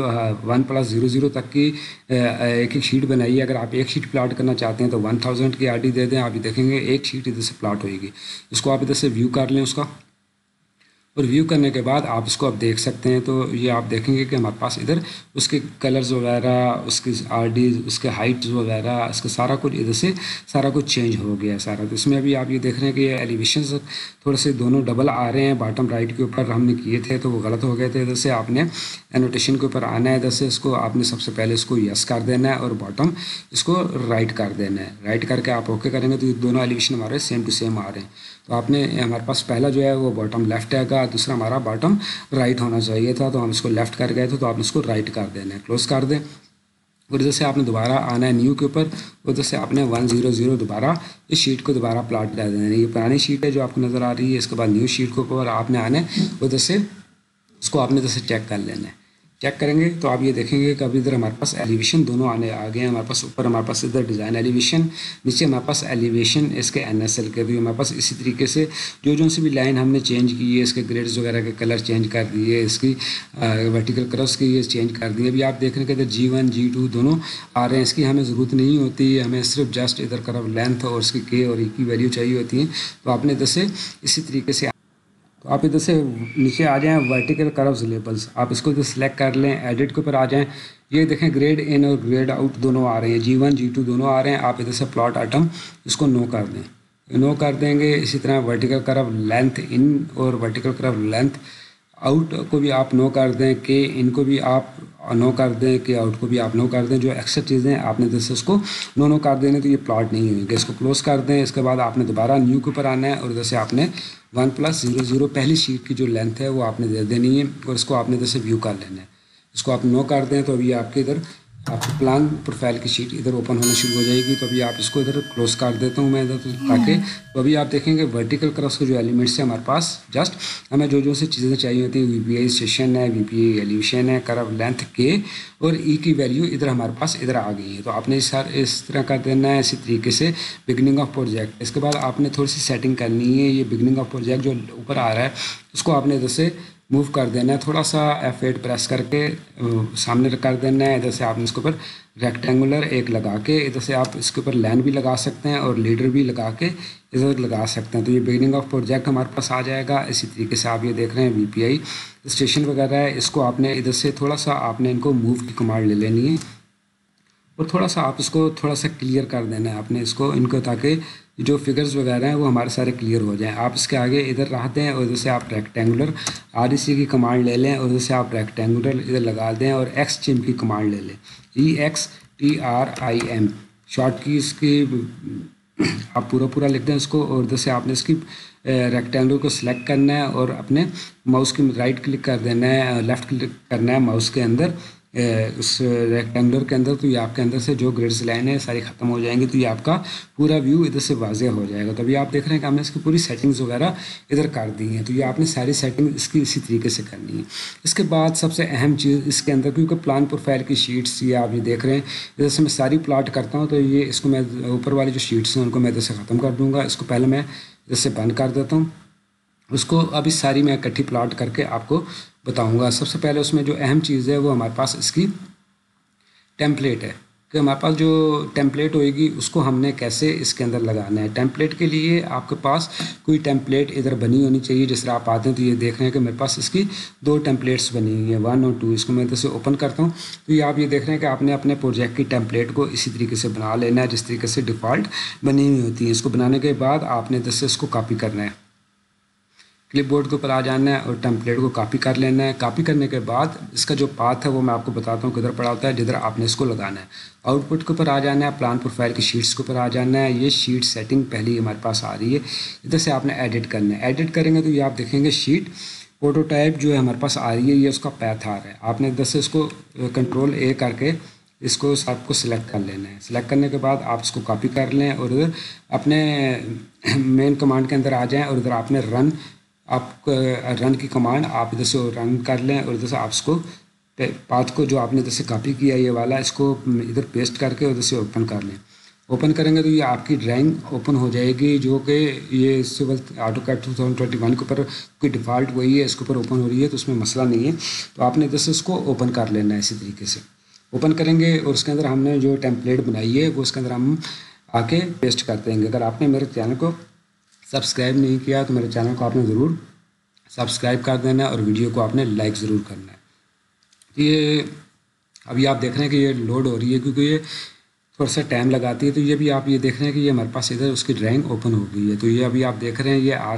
100 तक की एक शीट बनाई है। अगर आप एक शीट प्लाट करना चाहते हैं तो 1000 की RT दे दें। आप ये देखेंगे एक शीट इधर से प्लाट होएगी। इसको आप इधर से व्यू कर लें उसका, और व्यू करने के बाद आप इसको अब देख सकते हैं। तो ये आप देखेंगे कि हमारे पास इधर उसके कलर्स वगैरह, उसकी RD, उसके हाइट्स वगैरह, इसका सारा कुछ इधर से सारा कुछ चेंज हो गया सारा। तो इसमें अभी आप ये देख रहे हैं कि ये एलिवेशंस थोड़े से दोनों डबल आ रहे हैं। बॉटम राइट के ऊपर हमने किए थे तो वो गलत हो गए थे। इधर से आपने एनोटेशन के ऊपर आना है, इधर से इसको आपने सबसे पहले इसको यस कर देना है और बॉटम इसको राइट कर देना है। राइट करके आप ओके करेंगे तो ये दोनों एलिवेशन हमारे सेम टू सेम आ रहे हैं। तो आपने हमारे पास पहला जो है वो बॉटम लेफ्ट है, दूसरा हमारा बॉटम राइट होना चाहिए था, तो हम इसको लेफ्ट कर गए थे तो आपने इसको राइट कर देना है। क्लोज कर दें और इधर से आपने दोबारा आना है न्यू के ऊपर, उधर से आपने 100 दोबारा इस शीट को दोबारा प्लाट कर देना है। ये पुरानी शीट है जो आपको नज़र आ रही है। इसके बाद न्यू शीट के ऊपर आपने आना है, उधर से उसको आपने इधर से चेक कर लेना है। चेक करेंगे तो आप ये देखेंगे कि अभी इधर हमारे पास एलिवेशन दोनों आ गए हैं। हमारे पास ऊपर हमारे पास इधर डिज़ाइन एलिवेशन, नीचे हमारे पास एलिवेशन इसके NSL के भी हमारे पास इसी तरीके से जो सी भी लाइन हमने चेंज की है, इसके ग्रेड्स वगैरह के कलर चेंज कर दिए, इसकी वर्टिकल क्रॉस की ये चेंज कर दिए। अभी आप देख रहे हैं कि इधर G1 G2 दोनों आ रहे हैं। इसकी हमें ज़रूरत नहीं होती है, हमें सिर्फ जस्ट इधर कर्व लेंथ और इसकी K और E की वैल्यू चाहिए होती है। तो आपने इधर से इसी तरीके से आप इधर से नीचे आ जाएं, वर्टिकल कर्व्स लेबल्स आप इसको इधर सेलेक्ट कर लें, एडिट के ऊपर आ जाएं। ये देखें ग्रेड इन और ग्रेड आउट दोनों आ रहे हैं, G1 G2 दोनों आ रहे हैं। आप इधर से प्लॉट आइटम इसको नो कर दें, नो कर देंगे। इसी तरह वर्टिकल कर्व लेंथ इन और वर्टिकल कर्व लेंथ आउट को भी आप नो कर दें, कि इनको भी आप नो कर दें, कि आउट को भी आप नो कर दें। जो एक्स्ट्रा चीज़ें आपने इधर से उसको नो कर देंगे तो ये प्लॉट नहीं होंगे। इसको क्लोज कर दें। इसके बाद आपने दोबारा न्यू के ऊपर आना है और इधर से आपने 1+00 पहली शीट की जो लेंथ है वो आपने दे देनी है और इसको आपने इधर से व्यू कर लेना है। इसको आप नो कर दें तो अभी आपके इधर आपकी प्लान प्रोफाइल की शीट इधर ओपन होना शुरू हो जाएगी। तो अभी आप इसको इधर क्लोज कर देता हूँ मैं इधर, ताकि तो अभी आप देखेंगे वर्टिकल क्रॉस के जो एलिमेंट्स हैं हमारे पास, जस्ट हमें जो से चीज़ें चाहिए होती हैं, VPI स्टेशन है, VPI एलिवेशन है, कर्व लेंथ K और E की वैल्यू इधर हमारे पास इधर आ गई है। तो आपने इस तरह कर देना है, इसी तरीके से बिगनिंग ऑफ प्रोजेक्ट। इसके बाद आपने थोड़ी सी सेटिंग करनी है। ये बिगनिंग ऑफ प्रोजेक्ट जो ऊपर आ रहा है उसको आपने इधर से मूव कर देना है, थोड़ा सा F8 प्रेस करके सामने कर देना है। इधर से आपने इसके ऊपर रेक्टेंगुलर एक लगा के, इधर से आप इसके ऊपर लाइन भी लगा सकते हैं और लीडर भी लगा के इधर लगा सकते हैं। तो ये बिगिनिंग ऑफ प्रोजेक्ट हमारे पास आ जाएगा। इसी तरीके से आप ये देख रहे हैं VPI स्टेशन वगैरह है, इसको आपने इधर से थोड़ा सा आपने इनको मूव की कमांड ले लेनी है और थोड़ा सा आप इसको थोड़ा सा क्लियर कर देना है आपने इसको, इनको, ताकि जो फिगर्स वगैरह हैं वो हमारे सारे क्लियर हो जाएं। आप इसके आगे इधर रहते हैं और इधर से आप रेक्टेंगुलर REC की कमांड ले लें और इधर से आप रेक्टेंगुलर इधर लगा दें और XTRIM की कमांड ले लें, EXTRIM शॉर्ट की इसकी आप पूरा लिख दें इसको। और इधर से आपने इसकी रेक्टेंगल को सिलेक्ट करना है और अपने माउस की राइट क्लिक कर देना है, लेफ़्ट क्लिक करना है माउस के अंदर उस रेक्टेंगुलर के अंदर। तो ये आपके अंदर से जो ग्रिड्स लाइन है सारी ख़त्म हो जाएंगी, तो ये आपका पूरा व्यू इधर से वाज़ेह हो जाएगा। तो अभी आप देख रहे हैं कि हमने इसकी पूरी सेटिंग्स वगैरह इधर कर दी हैं। तो ये आपने सारी सेटिंग इसकी इसी तरीके से करनी है। इसके बाद सबसे अहम चीज़ इसके अंदर, क्योंकि प्लान प्रोफाइल की शीट्स ये आप ये देख रहे हैं, इधर से मैं सारी प्लाट करता हूँ तो ये इसको मैं ऊपर वाली जो शीट्स हैं उनको मैं इधर से ख़त्म कर दूँगा। इसको पहले मैं इधर से बंद कर देता हूँ اس کو ابھی ساری میں اکٹھی پلاٹ کر کے آپ کو بتاؤں گا۔ سب سے پہلے اس میں جو اہم چیز ہے وہ ہمارے پاس اس کی ٹیمپلیٹ ہے کہ ہمارے پاس جو ٹیمپلیٹ ہوئے گی اس کو ہم نے کیسے اس کے اندر لگانا ہے۔ ٹیمپلیٹ کے لیے آپ کے پاس کوئی ٹیمپلیٹ ادھر بنی ہونی چاہیے۔ جس طرح آپ آتے ہیں تو یہ دیکھ رہے ہیں کہ میرے پاس اس کی 2 ٹیمپلیٹس بنی ہوئی ہیں، 1 اور 2۔ اس کو میں ادھر سے اوپن کرتا ہوں تو یہ آپ یہ دیکھ رہے ہیں کہ آپ نے اپنے پروجیکٹ کی ٹیمپلیٹ کو اسی طریقے سے بنا لینا ہے جس طریقے سے ڈیفالٹ بنی ہوئی ہوتی ہے۔ اس کو بنانے کے بعد آپ نے ادھر سے اس کو کاپی کرنا ہے، کلپ بورڈ کے اوپر آ جانا ہے اور ٹیمپلیٹ کو کاپی کر لینا ہے۔ کاپی کرنے کے بعد اس کا جو پاتھ ہے وہ میں آپ کو بتاتا ہوں کدھر پڑا ہوتا ہے، جدھر آپ نے اس کو لگانا ہے۔ آؤٹ پٹ کے اوپر آ جانا ہے، پلان پروفائل کی شیٹس کے اوپر آ جانا ہے۔ یہ شیٹ سیٹنگ پہلی ہمارے پاس آ رہی ہے، ادھر سے آپ نے ایڈٹ کرنا ہے۔ ایڈٹ کریں گے تو یہ آپ دیکھیں گے شیٹ پروٹوٹائپ جو ہے ہمارے پاس آ رہی ہے، یہ اس کا پیتھ آ رہا ہے۔ آپ نے ادھر سے اس کو کنٹرول اے کر کے اس کو آپ کو سلیکٹ کر لینا ہے۔ سلیکٹ کرنے کے بعد آپ اس کو کاپی کر لیں اور ادھر اپنے مین کمانڈ کے اندر آ جائیں اور ادھر آپ نے رن کی کمانڈ آپ ادھر سے رن کر لیں اور ادھر سے آپ اس کو پاتھ کو جو آپ نے ادھر سے کاپی کیا یہ والا اس کو ادھر پیسٹ کر کے ادھر سے اوپن کر لیں۔ اوپن کریں گے تو یہ آپ کی ڈرائنگ اوپن ہو جائے گی، جو کہ یہ سول آٹو کیڈ 2021 کے اوپر کوئی ڈیفالٹ وہی ہے، اس کے اوپر اوپن ہو رہی ہے تو اس میں مسئلہ نہیں ہے۔ تو آپ نے ادھر سے اس کو اوپن کر لینا ہے اسی طریقے سے۔ اوپن کریں گے اور اس کے اندر ہم نے جو ٹیمپلیٹ بنائی ہے وہ اس کے اندر ہم آ کے پیسٹ کر دیں گے۔ اگر آپ نے میرے چینل کو سبسکرائب نہیں کیا تو میرے چینل کو آپ نے ضرور سبسکرائب کر دینا ہے اور ویڈیو کو آپ نے لائک ضرور کرنا ہے۔ یہ ابھی آپ دیکھ رہے ہیں کہ یہ لوڈ ہو رہی ہے کیونکہ یہ تھوڑا سا ٹائم لگاتی ہے، تو یہ بھی آپ یہ دیکھ رہے ہیں کہ یہ ہمارے پاس ادھر اس کی ڈرائنگ اوپن ہو گئی ہے۔ تو یہ ابھی آپ دیکھ رہے ہیں یہ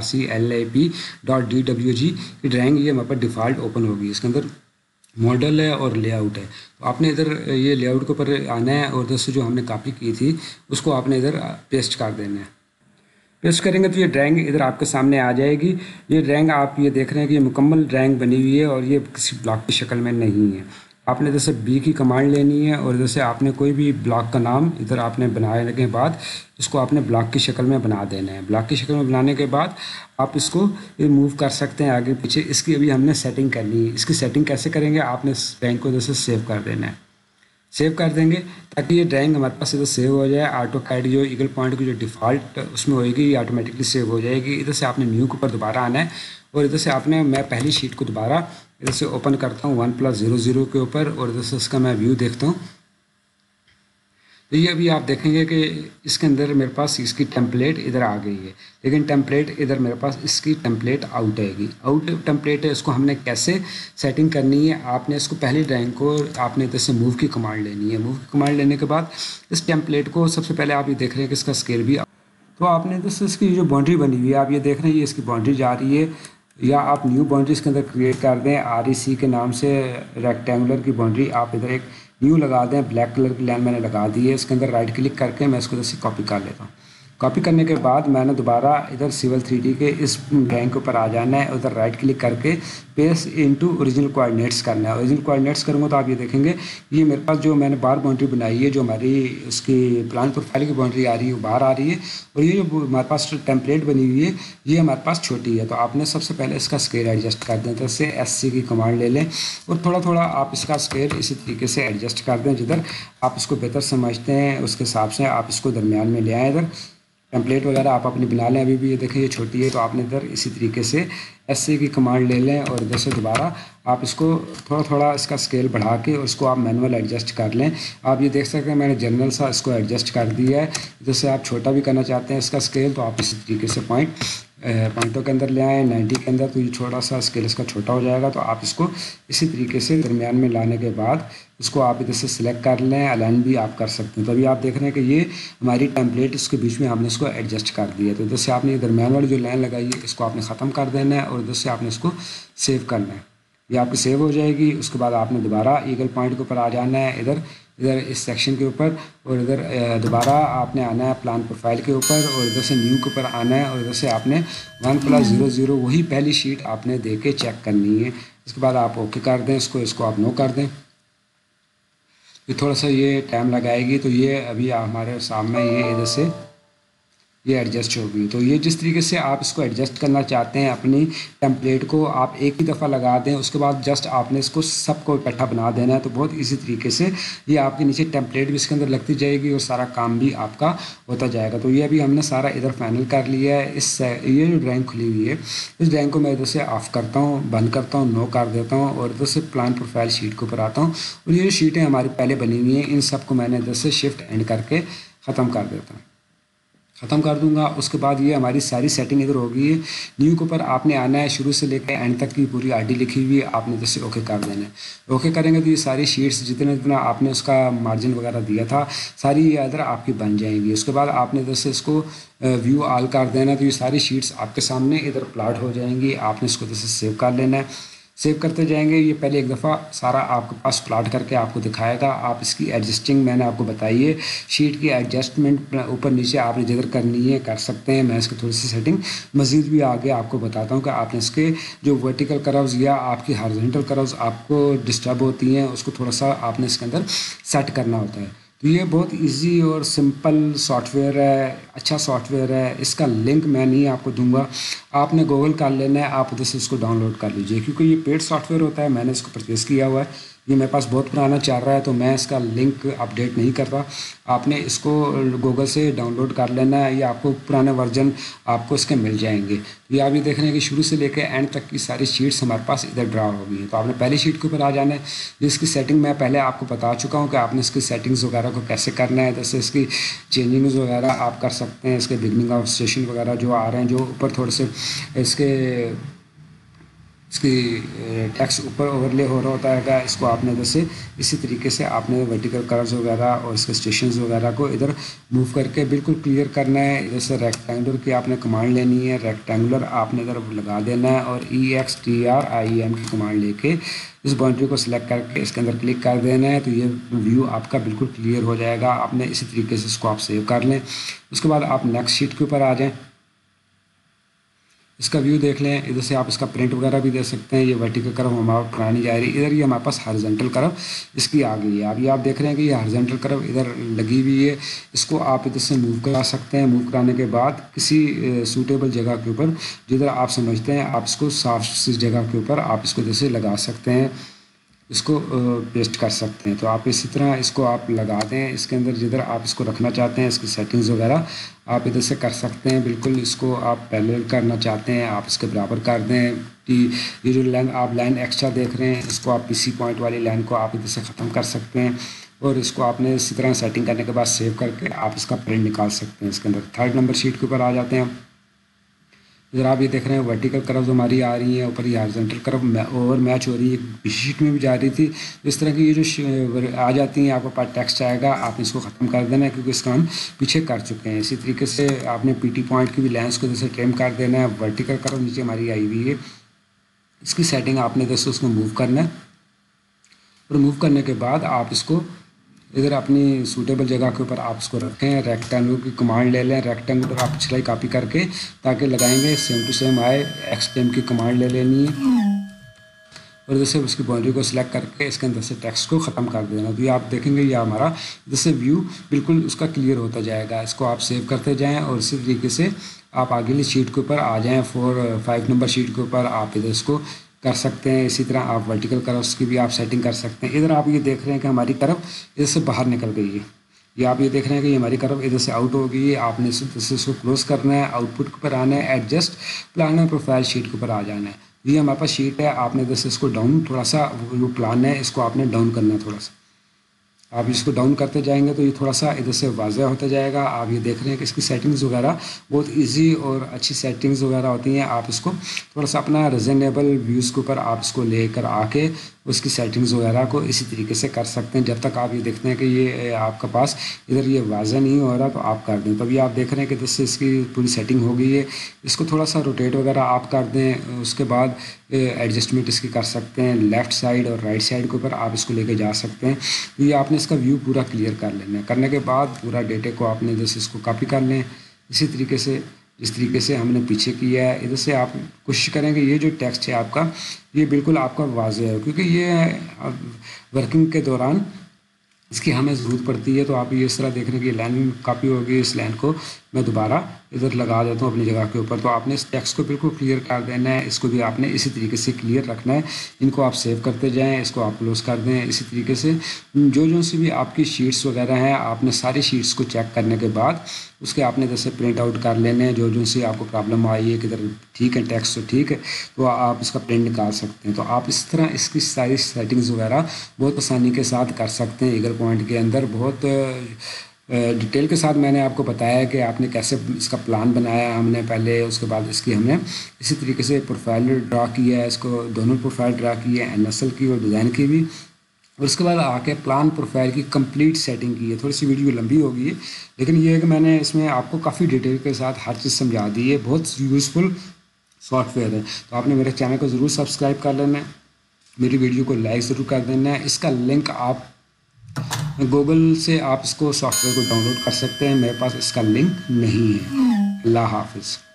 RCLIP.DWG کی ڈرائنگ یہ ہمارے پاس ڈیفالٹ اوپن ہو گئی۔ اس کے اندر ماڈل ہے اور لے آؤٹ ہے، تو آپ نے ادھر یہ لے آؤٹ کے اوپر آنا ہے اور ادھر سے جو ہم نے کاپی کی تھی اس کو آپ نے ادھر پیسٹ کر دینا ہے۔ پیسٹ کریں گے تو یہ ڈرائنگ ادھر آپ کے سامنے آ جائے گی۔ یہ ڈرائنگ آپ یہ دیکھ رہے ہیں کہ یہ مکمل ڈرائنگ بنی ہوئی ہے اور یہ کسی بلاک کی شکل میں نہیں ہے۔ آپ نے ادھر سے بی کی کمانڈ لینی ہے اور ادھر سے آپ نے کوئی بھی بلاک کا نام ادھر آپ نے بنانے کے بعد اس کو آپ نے بلاک کی شکل میں بنا دینا ہے۔ بلاک کی شکل میں بنانے کے بعد آپ اس کو موو کر سکتے ہیں آگے پیچھے۔ اس کی ابھی ہم نے سیٹنگ کرنی ہے۔ اس کی سیٹنگ کیسے کریں گے، آپ نے اس ڈرائنگ کو ادھر سے سیو کر دینا ہے، سیو کر دیں گے تاکہ یہ ڈرائنگ ہمارے پاس ادھر سیو ہو جائے۔ آٹو کیڈ جو ایگل پوائنٹ کی جو ڈیفالٹ اس میں ہوئے گی یہ آٹومیٹکلی سیو ہو جائے گی۔ ادھر سے آپ نے نیو کے اوپر دوبارہ آنا ہے اور ادھر سے آپ نے میں پہلی شیٹ کو دوبارہ ادھر سے اوپن کرتا ہوں 1+00 کے اوپر اور ادھر سے اس کا میں ویو دیکھتا ہوں۔ تو یہ ابھی آپ دیکھیں گے کہ اس کے اندر میرے پاس اس کی ٹیمپلیٹ ادھر آ گئی ہے، لیکن ٹیمپلیٹ ادھر میرے پاس اس کی ٹیمپلیٹ آؤٹ آئے گی۔ آؤٹ ٹیمپلیٹ ہے، اس کو ہم نے کیسے سیٹنگ کرنی ہے، آپ نے اس کو پہلی ڈرائنگ کو آپ نے ادھر سے موو کی کمانڈ لینی ہے۔ موو کی کمانڈ لینے کے بعد اس ٹیمپلیٹ کو سب سے پہلے آپ یہ دیکھ رہے ہیں کہ اس کا اسکیل بھی تو آپ نے ادھر سے اس کی جو باؤنڈری بنی ہوئی ہے آپ یہ دیکھ رہے ہیں یہ اس کی باؤنڈری جا رہی ہے، یا آپ نیو باؤنڈری اس کے اندر کریٹ کر دیں۔ REC کے نام سے ریکٹینگولر کی باؤنڈری آپ ادھر ایک نیو لگا دیں۔ بلیک کلر کی لائن میں نے لگا دی ہے، اس کے اندر رائٹ کلک کر کے میں اس کو ادھر سے کاپی کر لیتا ہوں۔ کاپی کرنے کے بعد میں نے دوبارہ ادھر سول 3D کے اس ڈرائنگ کے اوپر آ جانا ہے، ادھر رائٹ کلک کر کے پیسٹ انٹو اوریجنل کوآرڈینیٹس کرنا ہے۔ اوریجنل کوآرڈینیٹس کروں گا تو آپ یہ دیکھیں گے یہ میرے پاس جو میں نے بار باؤنڈری بنائی ہے، جو ہماری اس کی پلان پروفائل کی باؤنڈری آ رہی ہے وہ باہر آ رہی ہے، اور یہ جو ہمارے پاس ٹیمپلیٹ بنی ہوئی ہے یہ ہمارے پاس چھوٹی ہے۔ تو آپ نے سب سے پہلے اس کا اسکیل ایڈجسٹ کر دیں، تو اس سے SC کی کمانڈ لے لیں اور تھوڑا تھوڑا آپ اس کا اسکیل اسی طریقے سے ایڈجسٹ کر دیں جدھر آپ اس کو بہتر سمجھتے ہیں، اس کے حساب سے آپ اس کو درمیان میں لے آئیں۔ ادھر ٹیمپلیٹ وغیرہ آپ اپنی بنا لیں، ابھی بھی یہ دیکھیں یہ چھوٹی ہے تو آپ نے ادھر اسی طریقے سے SC کی کمانڈ لے لیں اور ادھر سے دوبارہ آپ اس کو تھوڑا تھوڑا اس کا اسکیل بڑھا کے اور اس کو آپ مینول ایڈجسٹ کر لیں۔ آپ یہ دیکھ سکتے ہیں میں نے جنرل سا اس کو ایڈجسٹ کر دیا ہے۔ ادھر سے آپ چھوٹا بھی کرنا چاہتے ہیں اس کا اسکیل تو آپ اسی طریقے سے پوائنٹوں کے اندر لے آئیں 90 کے اندر، تو یہ چھوٹا سا اسکیل اس کا چھوٹا ہو جائے گا۔ تو آپ اس کو اسی طریقے سے درمیان میں لانے کے بعد اس کو آپ ادھر سے سلیکٹ کر لیں، الائن بھی آپ کر سکتے ہیں۔ تو ابھی آپ دیکھ رہے ہیں کہ یہ ہماری ٹیمپلیٹ اس کے بیچ میں ہم نے اس کو ایڈجسٹ کر دیا ہے۔ تو ادھر سے آپ نے یہ درمیان والی جو لائن لگائی ہے اس کو آپ نے ختم کر دینا ہے اور ادھر سے آپ نے اس کو سیو کرنا ہے، یہ آپ کی سیو ہو جائے گی۔ اس کے بعد آپ نے دوبارہ ایگل پوائنٹ کے اوپر آ جانا ہے، ادھر اس سیکشن کے اوپر، اور ادھر دوبارہ آپ نے آنا ہے پلان پروفائل کے اوپر اور ادھر سے نیو کے اوپر آنا ہے اور ادھر سے آپ نے 1+00 وہی پہلی شیٹ آپ نے دے کے چیک کرنی ہے۔ اس کے بعد آپ اوکے کر دیں، اس کو آپ نو کر دیں۔ یہ تھوڑا سا یہ ٹائم لگائے گی، تو یہ ابھی ہمارے سامنے یہ ادھر سے ये एडजस्ट होगी। तो ये जिस तरीके से आप इसको एडजस्ट करना चाहते हैं अपनी टेम्पलेट को, आप एक ही दफ़ा लगा दें, उसके बाद जस्ट आपने इसको सबको इकट्ठा बना देना है। तो बहुत इसी तरीके से ये आपके नीचे टेम्पलेट भी इसके अंदर लगती जाएगी और सारा काम भी आपका होता जाएगा। तो ये अभी हमने सारा इधर फाइनल कर लिया है। ये जो ड्राइंग खुली हुई है, इस ड्राइंग को मैं इधर से ऑफ करता हूँ, बंद करता हूँ, नो कर देता हूँ और इधर से प्लान प्रोफाइल शीट के ऊपर आता हूँ। और ये जो शीटें हमारी पहले बनी हुई हैं, इन सबको मैंने इधर से शिफ्ट एंड करके ख़त्म कर देता हूँ, ख़त्म कर दूंगा। उसके बाद ये हमारी सारी सेटिंग इधर हो गई है। न्यू के ऊपर आपने आना है, शुरू से लेकर एंड तक की पूरी आरडी लिखी हुई है, आपने जैसे ओके कर देना है। ओके करेंगे तो ये सारी शीट्स जितना आपने उसका मार्जिन वगैरह दिया था, सारी ये इधर आपकी बन जाएंगी। उसके बाद आपने जैसे इसको व्यू ऑल कर देना, तो ये सारी शीट्स आपके सामने इधर प्लॉट हो जाएंगी। आपने इसको जैसे सेव कर लेना है। सेव करते जाएंगे, ये पहले एक दफ़ा सारा आपके पास प्लॉट करके आपको दिखाएगा। आप इसकी एडजस्टिंग मैंने आपको बताई है, शीट की एडजस्टमेंट ऊपर नीचे आपने जिधर करनी है कर सकते हैं। मैं इसकी थोड़ी सी सेटिंग मज़ीद भी आगे आपको बताता हूँ कि आपने इसके जो वर्टिकल कर्व्स या आपकी हॉरिजॉन्टल कर्व्स आपको डिस्टर्ब होती हैं, उसको थोड़ा सा आपने इसके अंदर सेट करना होता है। तो ये बहुत इजी और सिंपल सॉफ्टवेयर है, अच्छा सॉफ्टवेयर है। इसका लिंक मैं नहीं आपको दूंगा, आपने गूगल कर लेना है, आप उधर से इसको डाउनलोड कर लीजिए, क्योंकि ये पेड सॉफ्टवेयर होता है। मैंने इसको परचेज़ किया हुआ है, ये मेरे पास बहुत पुराना चल रहा है, तो मैं इसका लिंक अपडेट नहीं कर रहा। आपने इसको गूगल से डाउनलोड कर लेना है, ये आपको पुराने वर्जन आपको इसके मिल जाएंगे। ये आप ये देख रहे हैं कि शुरू से लेकर एंड तक की सारी शीट्स हमारे पास इधर ड्रा हो गई हैं। तो आपने पहली शीट के ऊपर आ जाना है, जिसकी सेटिंग मैं पहले आपको बता चुका हूँ कि आपने इसकी सेटिंग्स वगैरह को कैसे करना है। जैसे इसकी चेंजिंग्स वगैरह आप कर सकते हैं, इसके बिगनिंग ऑफ सेशन वगैरह जो आ रहे हैं, जो ऊपर थोड़े से इसकी टेक्स्ट ऊपर ओवरले हो रहा होता है, इसको आपने जैसे इसी तरीके से आपने वर्टिकल कर्व्स वगैरह और इसके स्टेशंस वगैरह को इधर मूव करके बिल्कुल क्लियर करना है। जैसे रेक्टेंगुलर की आपने कमांड लेनी है, रेक्टेंगुलर आपने इधर लगा देना है और EXTRIEM की कमांड लेके इस बाउंड्री को सिलेक्ट करके इसके अंदर क्लिक कर देना है। तो ये व्यू आपका बिल्कुल क्लियर हो जाएगा। आपने इसी तरीके से इसको आप सेव कर लें। उसके बाद आप नेक्स्ट शीट के ऊपर आ जाएँ, इसका व्यू देख लें। इधर से आप इसका प्रिंट वगैरह भी दे सकते हैं। ये वर्टिकल कर्व हमारा पुरानी जा रही है, इधर ये हमारे पास हॉरिजॉन्टल कर्व इसकी आ गई है। अब ये आप देख रहे हैं कि ये हॉरिजॉन्टल कर्व इधर लगी हुई है, इसको आप इधर से मूव करा सकते हैं। मूव कराने के बाद किसी सूटेबल जगह के ऊपर जिधर आप समझते हैं, आप इसको साफ सी जगह के ऊपर आप इसको जैसे लगा सकते हैं, इसको पेस्ट कर सकते हैं। तो आप इसी तरह इसको आप लगा दें इसके अंदर जिधर आप इसको रखना चाहते हैं। इसकी सेटिंग्स वगैरह आप इधर से कर सकते हैं। बिल्कुल इसको आप पैरेलल करना चाहते हैं, आप इसके बराबर कर दें कि ये जो लाइन आप लाइन एक्स्ट्रा देख रहे हैं, इसको आप PC पॉइंट वाली लाइन को आप इधर से ख़त्म कर सकते हैं। और इसको आपने इसी तरह सेटिंग करने के बाद सेव करके आप इसका प्रिंट निकाल सकते हैं। इसके अंदर 3rd नंबर शीट के ऊपर आ जाते हैं। इधर आप ये देख रहे हैं वर्टिकल कर्व हमारी आ रही है, ऊपर ये हॉरिजॉन्टल कर्व ओवर मैच हो रही है, पिछली शीट में भी जा रही थी। इस तरह की ये जो आ जाती हैं, आपके पास टेक्स्ट आएगा, आपने इसको ख़त्म कर देना है क्योंकि इसका हम पीछे कर चुके हैं। इसी तरीके से आपने PT पॉइंट की भी लेंस को जैसे ट्रिम कर देना है। वर्टिकल कर्व नीचे हमारी आई हुई है, इसकी सेटिंग आपने जैसे उसको मूव करना है और मूव करने के बाद आप इसको इधर अपनी सूटेबल जगह के ऊपर आप इसको रखें। रेक्टेंगुलर की कमांड ले लें, रेक्टेंगुलर आप पिछलाई कॉपी करके ताकि लगाएंगे सेम टू सेम आए। XTM की कमांड ले लेनी है और जैसे उसकी बाउंड्री को सिलेक्ट करके इसके अंदर से टेक्स्ट को ख़त्म कर देना। तो ये आप देखेंगे ये हमारा जैसे व्यू बिल्कुल उसका क्लियर होता जाएगा। इसको आप सेव करते जाएँ और इसी तरीके से आप आगे शीट के ऊपर आ जाएँ। 5 नंबर शीट के ऊपर आप इधर इसको कर सकते हैं। इसी तरह आप वर्टिकल कर्व्स की भी आप सेटिंग कर सकते हैं। इधर आप ये देख रहे हैं कि हमारी कर्व इधर से बाहर निकल गई है। ये आप ये देख रहे हैं कि हमारी कर्व इधर से आउट हो गई है। आपने इसको क्लोज करना है, आउटपुट के ऊपर आना है, adjust plan and profile sheet के ऊपर आ जाना है। ये हमारे पास शीट है, आपने इधर से इसको डाउन थोड़ा सा जो प्लान है इसको आपने डाउन करना है। थोड़ा सा आप इसको डाउन करते जाएंगे तो ये थोड़ा सा इधर से वाज़ह होता जाएगा। आप ये देख रहे हैं कि इसकी सेटिंग्स वगैरह बहुत इजी और अच्छी सेटिंग्स वगैरह होती हैं। आप इसको थोड़ा सा अपना रीज़नेबल व्यूज़ के ऊपर आप इसको लेकर आके उसकी सेटिंग्स वगैरह को इसी तरीके से कर सकते हैं। जब तक आप ये देखते हैं कि ये आपके पास इधर ये वाज़ह नहीं हो रहा तो आप कर दें। तभी आप देख रहे हैं कि जिससे इसकी पूरी सेटिंग हो गई है। इसको थोड़ा सा रोटेट वगैरह आप कर दें, उसके बाद एडजस्टमेंट इसकी कर सकते हैं। लेफ़्ट साइड और राइट साइड के ऊपर आप इसको लेके जा सकते हैं। तो ये आपने इसका व्यू पूरा क्लियर कर लेना है। करने के बाद पूरा डेटे को आपने जैसे इसको कॉपी कर लें इसी तरीके से, जिस तरीके से हमने पीछे किया है। इधर से आप कोशिश करेंगे ये जो टेक्स्ट है आपका ये बिल्कुल आपका वाज़ेह है, क्योंकि ये वर्किंग के दौरान इसकी हमें ज़रूरत पड़ती है। तो आप ये इस तरह देख रहे हैं कि लाइन भी काफ़ी होगी। इस लाइन को मैं दोबारा इधर लगा देता हूँ अपनी जगह के ऊपर। तो आपने इस टेक्स्ट को बिल्कुल क्लियर कर देना है, इसको भी आपने इसी तरीके से क्लियर रखना है। इनको आप सेव करते जाएँ, इसको आप क्लोज कर दें। इसी तरीके से जो सी भी आपकी शीट्स वगैरह हैं, आपने सारी शीट्स को चेक करने के बाद उसके आपने जैसे प्रिंट आउट कर लेने हैं। जो सी आपको प्रॉब्लम आई है, किधर ठीक है टेक्स्ट तो ठीक है, तो आप इसका प्रिंट निकाल सकते हैं। तो आप इस तरह इसकी सारी सेटिंग्स वगैरह बहुत आसानी के साथ कर सकते हैं। ईगल पॉइंट के अंदर बहुत डिटेल के साथ मैंने आपको बताया कि आपने कैसे इसका प्लान बनाया हमने पहले, उसके बाद इसकी हमने इसी तरीके से प्रोफाइल ड्रा किया है, इसको दोनों प्रोफाइल ड्रा की है, NSL की और डिज़ाइन की भी। और उसके बाद आके प्लान प्रोफाइल की कंप्लीट सेटिंग की है। थोड़ी सी वीडियो लंबी हो गई है, लेकिन ये है कि मैंने इसमें आपको काफ़ी डिटेल के साथ हर चीज़ समझा दी है। बहुत यूज़फुल सॉफ्टवेयर है। तो आपने मेरे चैनल को ज़रूर सब्सक्राइब कर लेना है, मेरी वीडियो को लाइक ज़रूर कर देना है। इसका लिंक आप गूगल से आप इसको सॉफ्टवेयर को डाउनलोड कर सकते हैं, मेरे पास इसका लिंक नहीं है। अल्लाह हाफिज़।